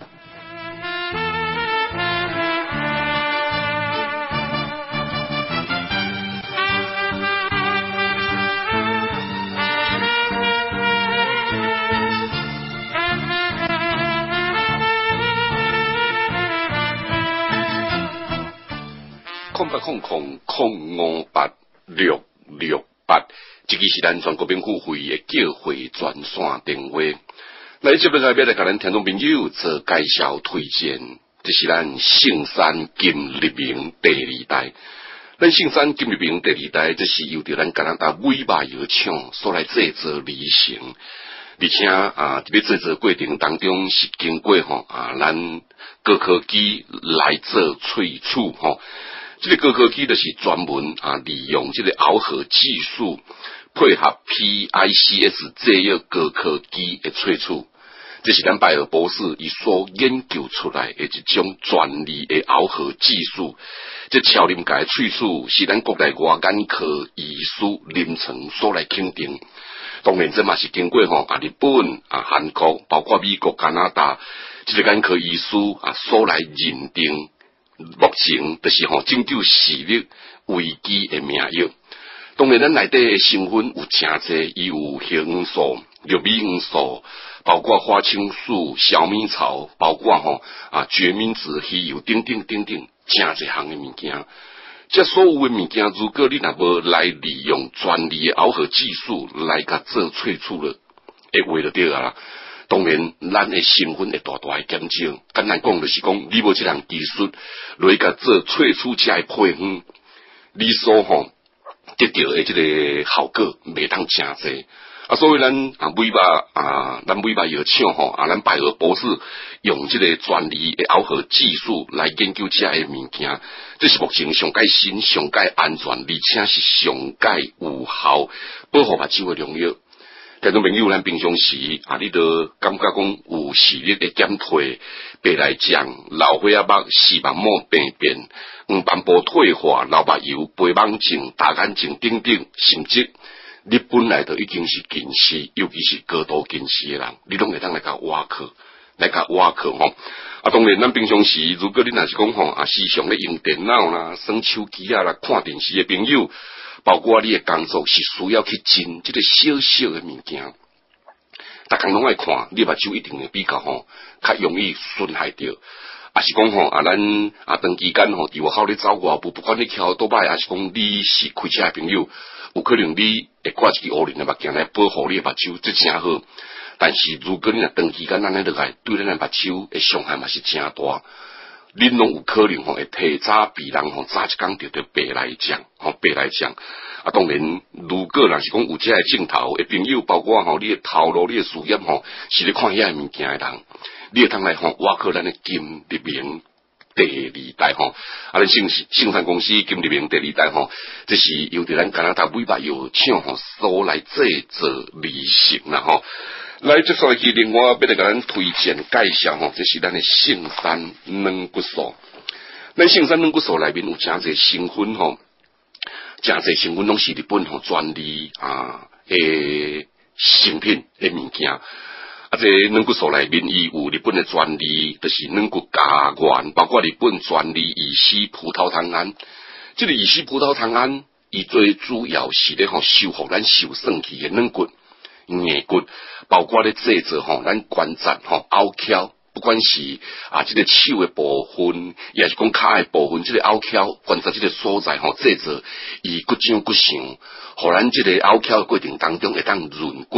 空八空空空五八六六八，这个是咱全国民付费的叫会专线电话。来这边来要来甲咱听众朋友做介绍推荐，这是咱圣山金立明第二代。咱圣山金立明第二代，这是由着咱加拿大尾巴药厂所来制作而成。而且啊，这个制作过程当中是经过吼啊，咱高科技来做萃取吼。这个高科技就是专门啊，利用这个螯合技术，配合 P I C S 这样高科技的萃取，这是咱拜尔博士伊所研究出来的一种专利的螯合技术。这超临界萃取是咱国内外眼科医师临床所来肯定。当然，这嘛是经过吼啊日本啊韩国，包括美国、加拿大，这个眼科医师啊所来认定。目前就是吼拯救视力危机的名药。当然，咱内底的成分有诚济，伊有叶黄素、玉米黄素，包括花青素、小米草，包括吼啊决明子、稀有等等等等，诚济项的物件。这所有的物件，如果你若无来利用专利的螯合技术来甲做萃取了，会话就对啊啦。当然，咱的成分会大大的减少。简单讲，就是讲，你无这项技术来甲做萃取这的配方，你所吼得到的这个效果袂当诚济。啊，所以咱啊尾巴啊，咱尾巴药厂吼啊，咱拜尔博士用这个专利的螯合技术来研究这的物件，这是目前上界新、上界安全，而且是上界有效保护目睭的良药。听众朋友，咱平常时啊，你都感觉讲有视力的减退、白内障、老花眼目、视网膜病变、黄斑部退化、老目睭、白网症、大眼睛等等，甚至你本来就已经是近视，尤其是高度近视的人，你拢会当来甲挖课，来甲挖课吼。啊，当然，咱平常时如果你若是讲吼啊，时常咧用电脑啦、耍手机啊啦、看电视的朋友。包括你的工作是需要去进这个小小的物件，大家拢爱看，你目睭一定会比较吼，较容易损害掉。啊是讲吼，啊咱啊长期间吼，伫外口咧走外步，不管你翘倒摆，还是讲你是开车的朋友，有可能你会挂一支乌灵的目镜来保护你的目睭，这真好。但是如果你若长期间安尼落来，对咱的目睭的伤害嘛是真大。恁拢有可能吼会提早比人吼早一工得到白内障，吼白内障。啊，当然，如果若是讲有这个镜头的朋友，包括吼你的头路、你的事业吼，是咧看遐物件的人，你会通来吼挖靠咱的金立明第二代吼，啊，咱圣圣山公司金立明第二代吼，这是由着咱加拿大尾巴药厂吼所来制作而成啦吼。来，接下来去另外要来甲咱推荐介绍吼，这是咱的圣山软骨素。咱圣山软骨素内面有诚侪成分吼，诚侪成分拢是日本吼专利啊诶成品诶物件。啊，这软骨素内面伊有日本的专利，就是软骨家园，包括日本专利乙烯葡萄糖胺。这个乙烯葡萄糖胺，伊最主要是咧吼修复咱受损去的软骨。硬骨包括咧制作吼，咱关节吼凹翘，不管是啊这个手的部分，也是讲骹的部分，这个凹翘关节这个所在吼制作，伊骨长骨长，互咱这个凹翘的过程当中会当润骨，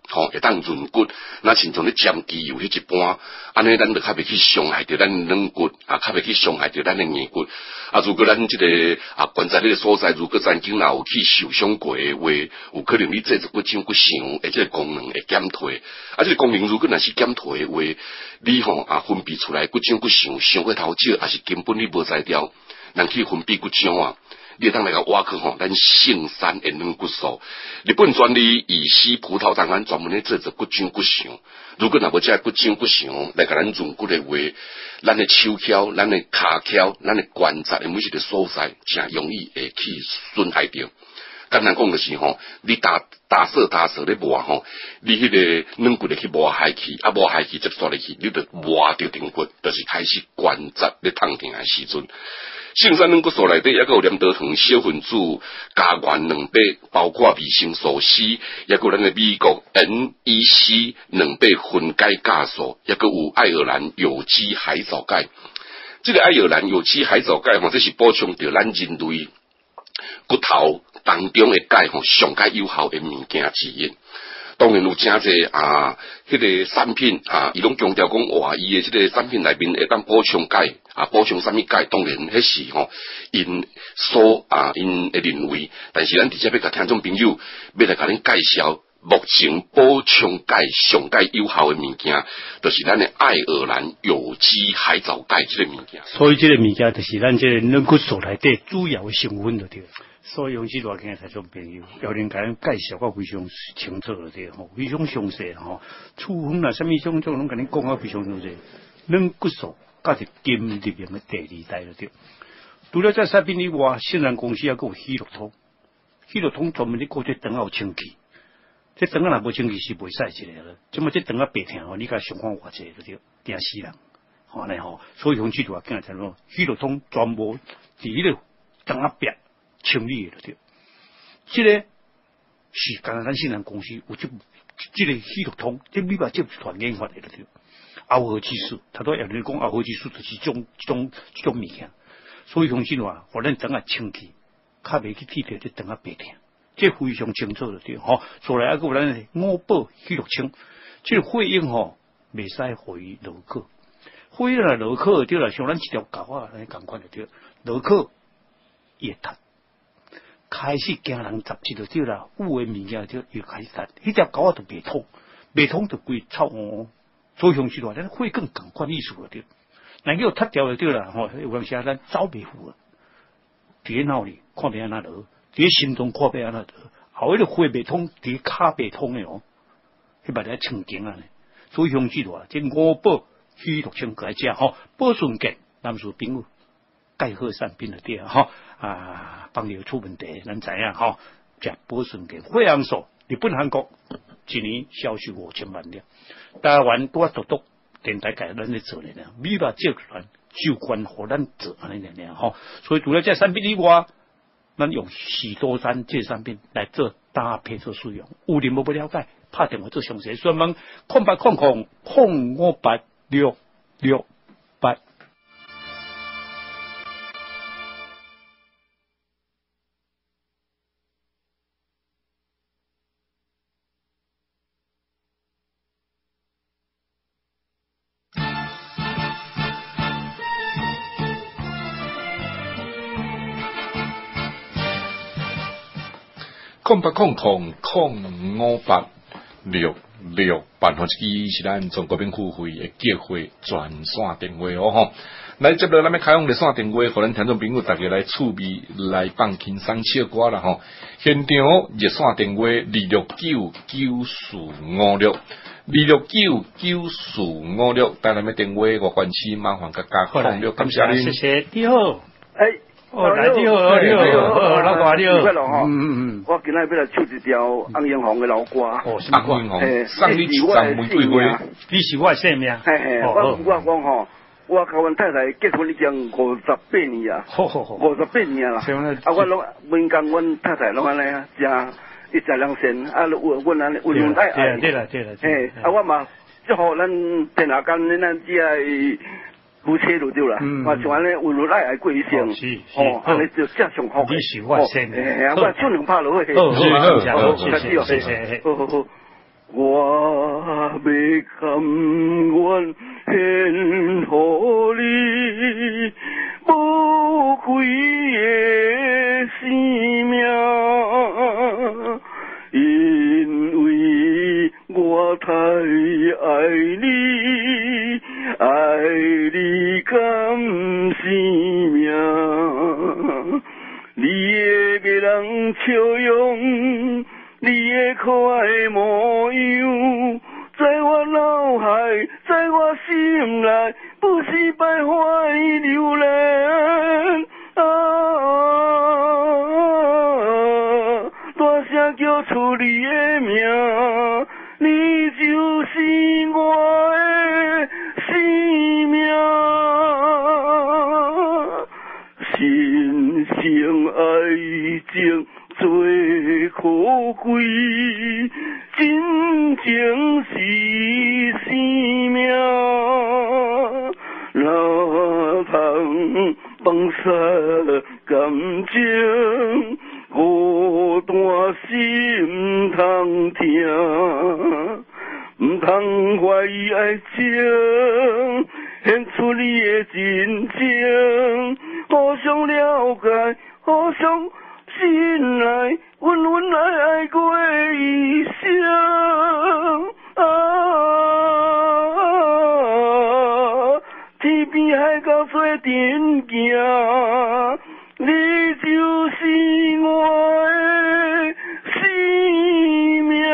吼、哦，会当润骨，那亲像咧沾机油迄一般，安尼咱就较袂去伤害着咱软骨，啊，较袂去伤害着咱的硬骨。啊，如果咱即、這个啊关节迄个所在，如果曾经若有去受伤过的话，有可能你这一骨长骨伤，诶，即个功能会减退。啊，即、這个功能如果若是减退的话，你吼、哦、啊分泌出来骨长骨伤，伤过头少，也是根本你无知调，人去分泌骨浆啊。你当来个挖去吼，咱杏山的软骨素，日本专利以西葡萄糖胺专门咧做做骨浆骨相。如果若无这骨浆骨相来甲咱润骨的话，咱的手脚、咱的骹脚、咱的关节的每一个所在，真容易会去损害掉。简单讲就是吼，你打打色打色咧磨吼，你迄个软骨咧去磨害去，啊磨害去接刷入去，你就磨着顶骨，就是开始关节咧痛痛的时阵。杏山软骨素内底也有黏多糖小分子加元两百，包括维生素 C， 也有咱的美国 N E C 两百分解酵素，也有有爱尔兰有机海藻钙。这个爱尔兰有机海藻钙吼，这是补充着咱人类骨头当中的钙吼，上较有效的物件之一。当然有真侪啊，迄、那个产品啊，伊拢强调讲哇，伊的即个产品内面会当补充钙啊，补充啥物钙？当然迄是吼，因所啊因会认为，但是咱直接要甲听众朋友要来甲恁介绍，目前补充钙上钙有效的物件，就是咱的爱尔兰有机海藻钙即个物件。 所以即个物件就是咱即个软骨素内底主要的成分就对。所以用这偌件听众朋友，要恁甲咱介绍个非常清楚了对吼，非常详细吼。处方啦，什么种种拢甲恁讲啊非常详细。软骨素甲是金入面的第二代了对。除了在产品以外，信任公司也有喜乐通，喜乐通专门咧搞这肠有清气，这肠若无清气是袂使一个了。即么这肠啊白疼吼，你甲上看偌济了对，惊死人。吼呢吼，所以用这偌件听咯，喜乐通全部伫迄个肠啊白。清理的对，这个是刚刚咱信任公司有这这个喜乐通，这美国这团研发的了对。熬合技术，他都要你讲熬合技术就是种种种物件，所以相信话，互咱肠啊清气，较袂去替着这肠啊白疼，这非常清楚了对吼。所来还有咱五宝喜乐清，这个血液吼袂使互伊落去，血液啊落去对啦，像咱一条狗啊，咱共款的对，落去也塌。开始惊人杂志就对啦，有诶物件就又开始杀，迄条狗仔就袂通，袂通就规臭哦。所以用起来，咱会更共款意思了对。那叫脱掉就对啦，吼，有当时咱走袂赴啊。伫脑里看袂安那落，伫心中看袂安那落，后迄个血袂通，伫骹袂通诶哦，迄把咧清净啊呢。所以用起来，这五宝喜乐清来食吼，保顺健，咱是朋友。钙好产品的对哈啊，帮你出问题，咱知影哈，食保顺健血氧素，日本韩国一年销售五千万粒，台湾多独独电台改咱咧做咧，美国集团就关互咱做安尼咧哈，所以除了这产品以外，咱用许多山这产品来做搭配做使用，有人无不了解，拍电话做详细询问，空八空空空五八六六八。 空八空空空五八六六八，吼，即是咱中国民付费的结会专线电话哦吼。来接落咱要开放热线电话，互咱听众朋友大家来趣味来放轻松笑歌啦吼。现场热线电话二六九九四五六二六九九四五六，带咱的电话我关系麻烦甲加控六，感谢您。 谢谢，你好。 哎。 哦，来你好，你好，好，老瓜你好。 嗯嗯嗯，我今日要来唱一条翁英雄的老歌。 哦，什么歌？ 诶， 送你一张玫瑰花。 你是我的生命。 嘿嘿，我我讲吼，我甲阮太太结婚已经五十八年啊。 好好好。 五十八年啦。啊，我拢每工阮太太拢安尼啊，食一食两善，啊，阮阮安尼温温爱爱。 对啦对啦。 嘿，啊，我嘛祝福咱天下间咱只爱。夫妻就对啦，我像安尼温柔爱爱过一生，哦，安尼就正上好。 你是我先， 哎呀，我唱两拍落去。 好，好，好，谢谢，谢谢。 好好好， 我要甘愿献乎你宝贵的生命，因为我太爱你，爱你甘生命。你的迷人笑容，你的可爱模样，在我脑海，在我心内，不是白花流连。啊，大声叫出你的名，你就是我的生命。神圣爱情最可贵，真情是生命，哪通放下感情，孤单心通听，唔通怀疑爱情，献出你的真情，互相了解，互相信赖，温温爱爱过一生。啊，天边海角做阵行，你就是我的生命。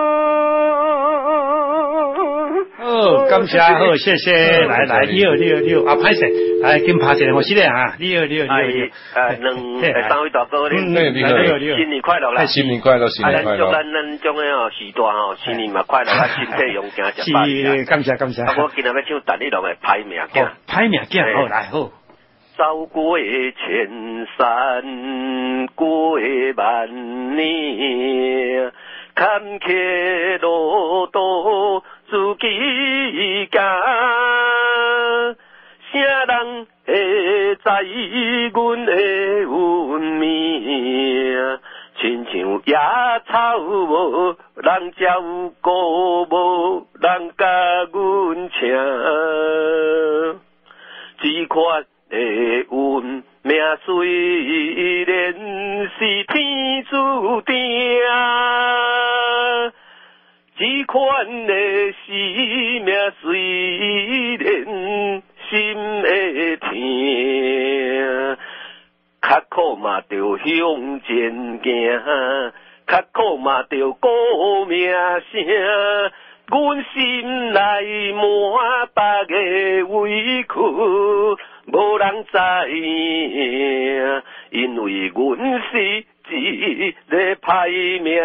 哦，感谢，好，谢谢，来来，你好，你好，你好，啊，歹势，来，跟拍一下，我是咧哈，你好，你好，你好， 哎，两三位大哥，你你好，你好， 新年快乐啦！ 新年快乐，新年快乐！ 祝咱咱种诶吼时代吼，新年嘛快乐，啊，身体勇健，食饱。 是，感谢感谢。 啊，我今日要唱陈立农诶《歹命囝》。 歹命囝，好来好。 走过千山，过万年，坎坷路途自己行。啥人会知阮的运命？亲像野草无人照顾，无人甲阮请。只款的运命虽然是天注定，只款的生命虽然心会疼，较苦嘛着向前行，较苦嘛着顾命声。阮心内满百个委屈，无人知影，因为阮是一个歹命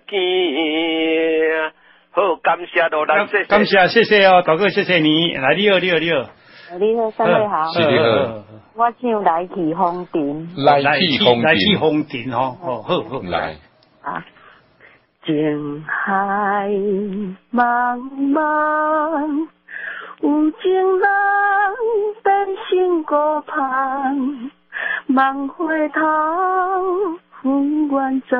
囝。好，感谢罗兰，谢谢， 感谢，谢谢哦，大哥，谢谢你。来，你好，你好，你好。 你好，三位好。 是你好。 我唱来去风尘。 来去风尘。 来去风尘哦，哦，好好。 来。 啊。情海茫茫，有情人变成孤帆，梦回头，永远在。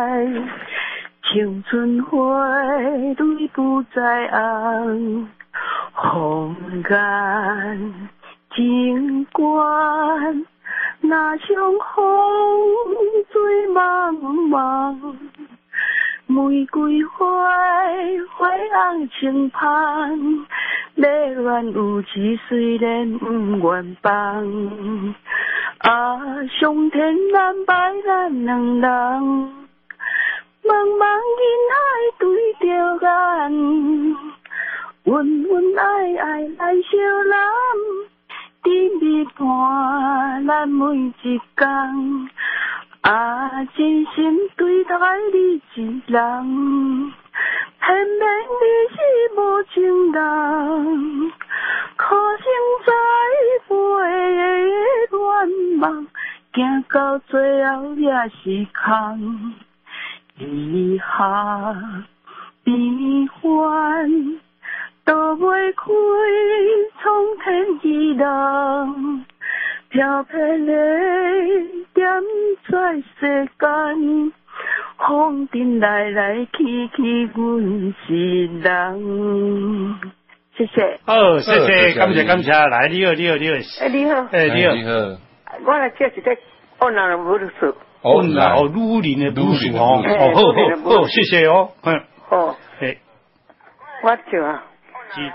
青春花蕊不再红，风干情关，那像风水茫茫。玫瑰花，花红情芳，恋恋有志虽然不愿放。啊，上天安排咱两人，茫茫人海对着眼，温温爱爱来相揽，甜蜜伴咱每一天。啊，真心对待你一人，偏偏你是无情人，可惜栽培的恋梦，行到最后也是空。离合悲欢，都袂开苍天意浪。飘飘的点在世间， 风尘来来去去，阮是人。谢谢。 哦，谢谢，感谢感谢，来，你好，你好，你好。 哎，你好。 哎，你好。 你好。 我来唱一个闽南语的歌。 哦，那哦，鲁林的鲁树哦，哦，好好好，谢谢哦，嗯。 哦。 嘿。 我唱啊。 是。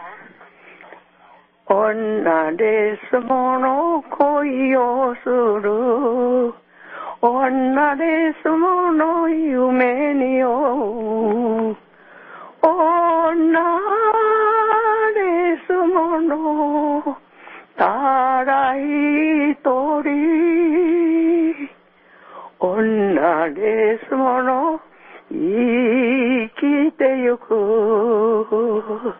女ですもの恋をする女ですもの夢にを女ですものただ一人女ですもの生きてゆく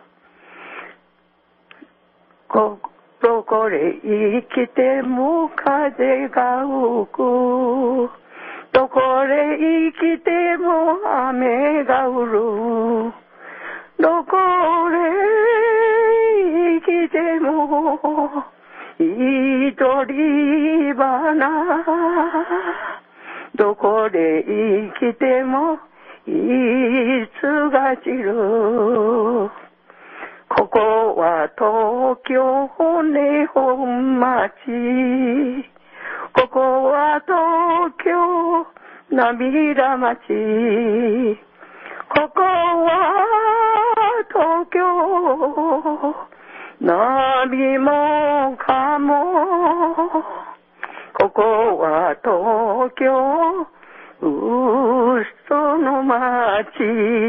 どこで生きても風が吹くどこで生きても雨が降るどこで生きても一人花どこで生きてもいつが散るここは東京日本町ここは東京涙町ここは東京波もかもここは東京嘘の町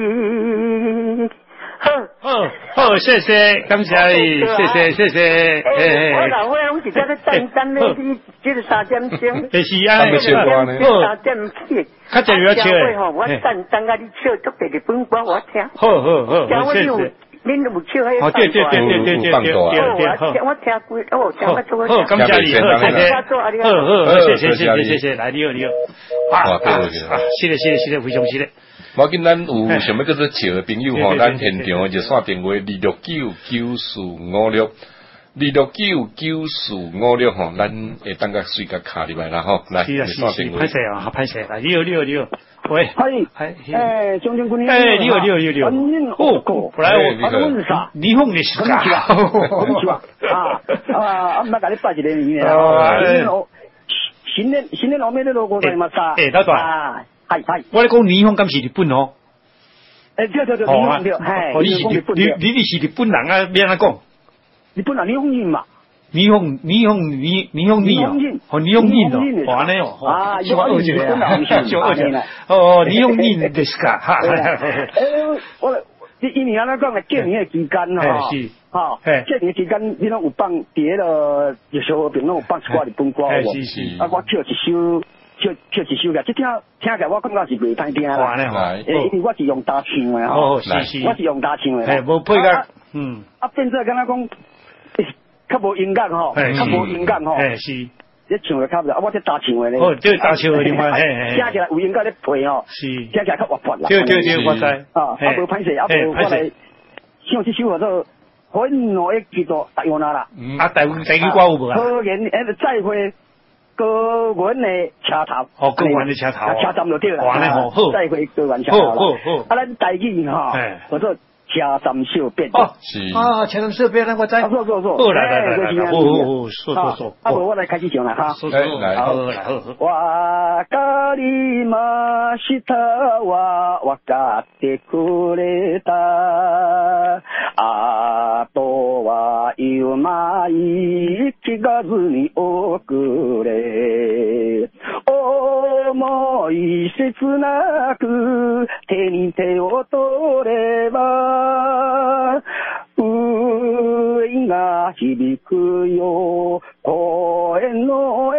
哦哦，谢谢，感谢你，谢谢谢谢。 诶，我老伙拢是在咧等等咧，即个三点钟。 是啊， 三点起。 较早要唱诶。我等等啊，你唱特别日本歌我听。 好好好，谢谢。 恁有唱迄个？ 哦，对对对对对对对对。 我我听过，哦，听我做。 好，感谢你，好，谢谢。好好，谢谢谢谢谢谢，来你好你好。啊啊，谢谢谢谢谢谢，非常谢谢。 我见咱有什么叫做笑的朋友吼，咱现场就线电话二六九九四五六，二六九九四五六吼，咱会等个随个卡入来啦吼，来，线电话。 歹势啊，歹势，来，你好你好你好，喂， 係，誒，張將軍， 誒，你好你好你好你好，哦，來我，日本ですか？ こんにちは。啊啊，あんまり拜一年年啊，新年新年おめでとうございます。 誒，多謝。係係，我咧講日本，敢是日本哦。 誒，對對對，日本對，係。 你是日你你你是日本人啊？要安怎講？ 日本人日本人嘛。 日本日本日日本人哦，日本人哦，安尼哦。 啊，日本人日本人小二姐。哦，日本人ですか？哈。 誒，我因為安尼講嘅過年嘅期間吼， 是。 哈，過年期間你攏有放佇迄個日小和平攏有放一寡日本歌喎。 是是。 啊，我唱一首。唱唱一首嘅，即聽聽起來我感覺是袂歹聽啦。誒，因為我是用大唱嘅吼，我是用大唱嘅。 係無配合，嗯。 啊，變做敢若講，較無音樂吼，較無音樂吼。 係是。 你唱嘅較唔，啊，我這大唱嘅咧。 哦，即係大唱嘅另外，係係。 聽起來有音樂咧配吼， 是。 聽起來較活潑啦。 對對對，我知。啊， 啊無歹勢，啊無我來唱這首叫做《憤怒的基督台灣》啦。 啊，台灣第幾歌有無啊？ 可言誒，再會。高原的車頭， 哦，高原的車頭， 車站就對啦。 哇，你好，好， 再會高原車頭啦。 好好好， 啊，咱台語哈，叫做車站小便。 哦，是。啊，車站小便，那我知。 錯錯錯。 好來來來來，好好好，說說說。 啊，我來開始唱啦哈。 說說來，好來好。 わかりましたわ、わかってくれた。あとは言うまい聞かずにおくれ思い切なく手に手を取れば声が響くよ声の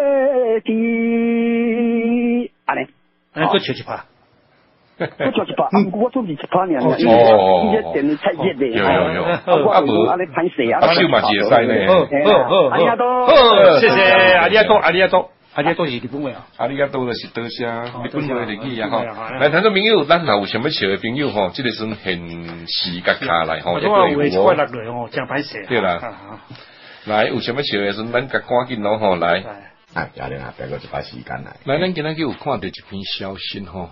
駅あれ哎，搁唱一拍。 我唱一拍，我做是一拍呢。 哦， 伊咧电你菜热的， 有有有。 我有安尼拍摄啊。 啊，手嘛是会使呢。 好好好， 阿里阿多， 谢谢阿里阿多，阿里阿多，阿里阿多是日本话啊。 阿里阿多就是多谢，日本话嚟嘅吼。来，听众朋友，咱若有什么笑嘅朋友吼，即个算现时甲卡来吼，一个有我落来哦，真歹势。 对啦。来，有什么笑嘅时，咱甲赶紧咯吼来。 哎，家里啊，别个一把时间来。 来，咱今仔日有看到一篇消息吼。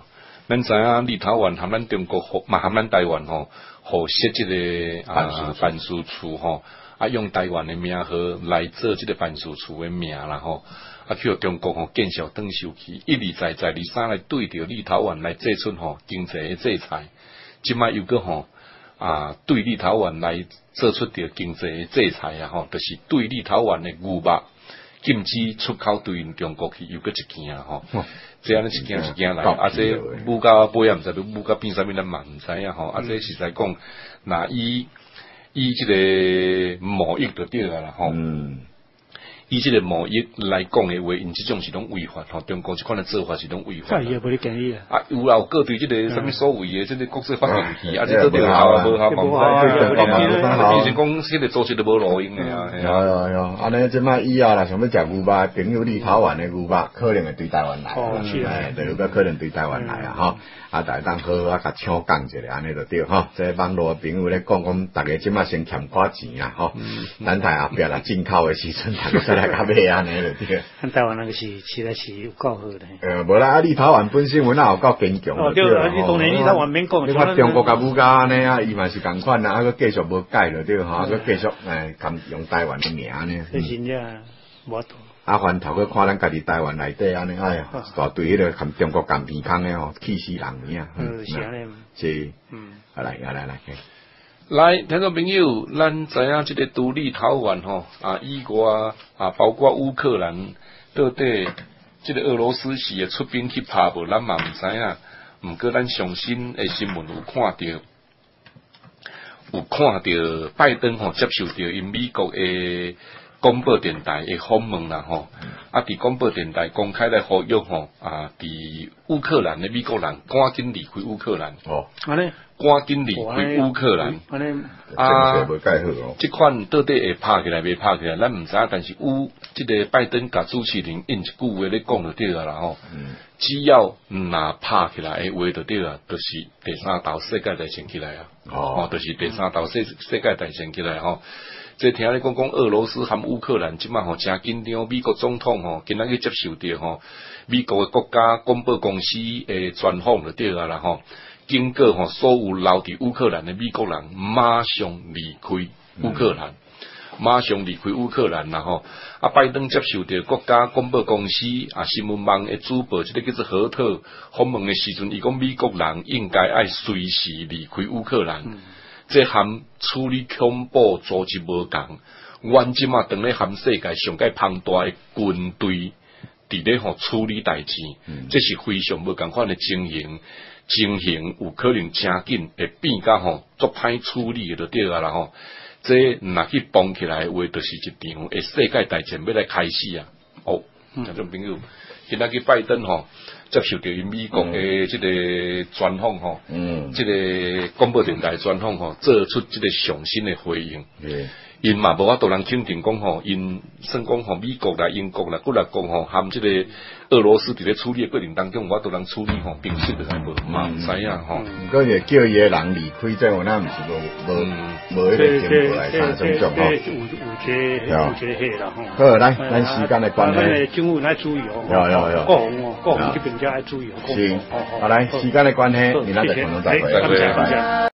咱知影立陶宛含咱中国嘛含咱台湾吼，互设即个啊办事处吼，啊用台湾的名号来做即个办事处的名啦吼，啊去互中国吼见效转受去，一而再再而三来对着立陶宛来做出吼经济的制裁，即摆又个吼啊对立陶宛来做出着经济的制裁啊吼，就是对立陶宛的牛肉禁止出口对中国去，又个一件啊吼。这样一件一件来，啊，这武甲尾也毋知，武甲变啥物咱嘛毋知影吼。啊，这实在讲，那以以即个贸易就对啊啦吼。嗯。以即个贸易来讲诶话，因即种是拢违法吼。中国即款诶做法是拢违法。 啥嘢无你建议啊？ 啊，有啦，有各对即个啥物所谓诶，即个国际法问题，啊，即做对效啊，无效嘛，变成讲即个组织都无路用诶啊。 有有有，安尼即摆以后啦，想要食牛肉，朋友立陶宛诶牛肉，可能会对台湾来。哦，是啊，对，有个可能对台湾来啊，吼。啊，大家当好好啊，甲抢讲一下，安尼就对吼。即网络朋友咧讲讲，逐个即摆先欠寡钱啦，吼。等待后壁啦，进口诶时阵，逐个再来甲买安尼就对。 咱台湾那个是实在是有够好的。 呃，无啦，啊，立陶宛本身阮也有够坚强。 哦，对啊，你当然立陶宛免讲。 你看中国甲武甲安尼啊，伊嘛是共款啊，啊，佮继续无改了对吼，啊，佮继续诶，含用台湾诶名呢。 这真正无错。 啊，翻头去看咱家己台湾内底安尼，哎呀，大对迄个含中国共鼻孔诶吼，气死人呀！ 嗯，是安尼。 是，嗯，啊来啊来来。 来，听众朋友，咱知影即个独立陶宛吼啊，以外啊，包括乌克兰，到底即个俄羅斯是会出兵去拍无？咱嘛毋知影。毋过咱上新诶新闻有看到，有看到拜登吼接受到因美国诶。广播电台的访问啦吼，啊，伫广播电台公开来呼吁吼，啊，伫乌克兰的美国人赶紧离开乌克兰。哦，安尼，赶紧离开乌克兰。 安尼，啊， 即款到底会拍起来未拍起来，咱毋知影。但是乌即个拜登甲朱启林因一句话咧讲就对啊啦吼。嗯。只要若拍起来诶话就对啊，就是第三道世界大战起来啊。哦。就是第三道世世界大战起来吼。即听你讲讲俄羅斯含烏克蘭即擺吼真緊張，美國總統吼今仔日接受到吼美國嘅國家廣播公司誒專訪就對啊啦吼，警告吼所有留佇烏克蘭嘅美國人馬上離開烏克蘭，嗯、馬上離開烏克蘭啦吼。啊，拜登接受到國家廣播公司啊新聞網嘅主播，即、這個叫做何特訪問嘅時陣，伊講美國人應該愛隨時離開烏克蘭。嗯這含處理恐怖組織無共，阮即馬當咧含世界上界龐大嘅軍隊佇咧吼處理代志，嗯、這是非常無共款嘅情形，情形有可能真緊會變甲吼足歹處理嘅就對啊啦吼。這若去綁起來嘅話，就是一場誒世界大戰要來開始啊！哦，聽眾朋友，今仔日拜登吼。接受到因美國嘅即個專訪吼，嗯，即個廣播電台專訪吼，做出即個上新嘅回應。嗯，因嘛無法度人肯定講吼，因算講吼美國啦、英國啦，佫來講吼，含即個俄羅斯佇咧處理嘅過程當中，無法度人處理吼，平息就係無嘛唔知影吼。 毋過就叫伊個人離開，即我那毋是無無無迄個經過來產生狀況。有有這些啦吼。好，來，咱時間嘅關係。 政府愛注意哦。 有有有。 國防哦，國防這邊就愛注意哦。 是，好來，時間嘅關係，你那就可能再會。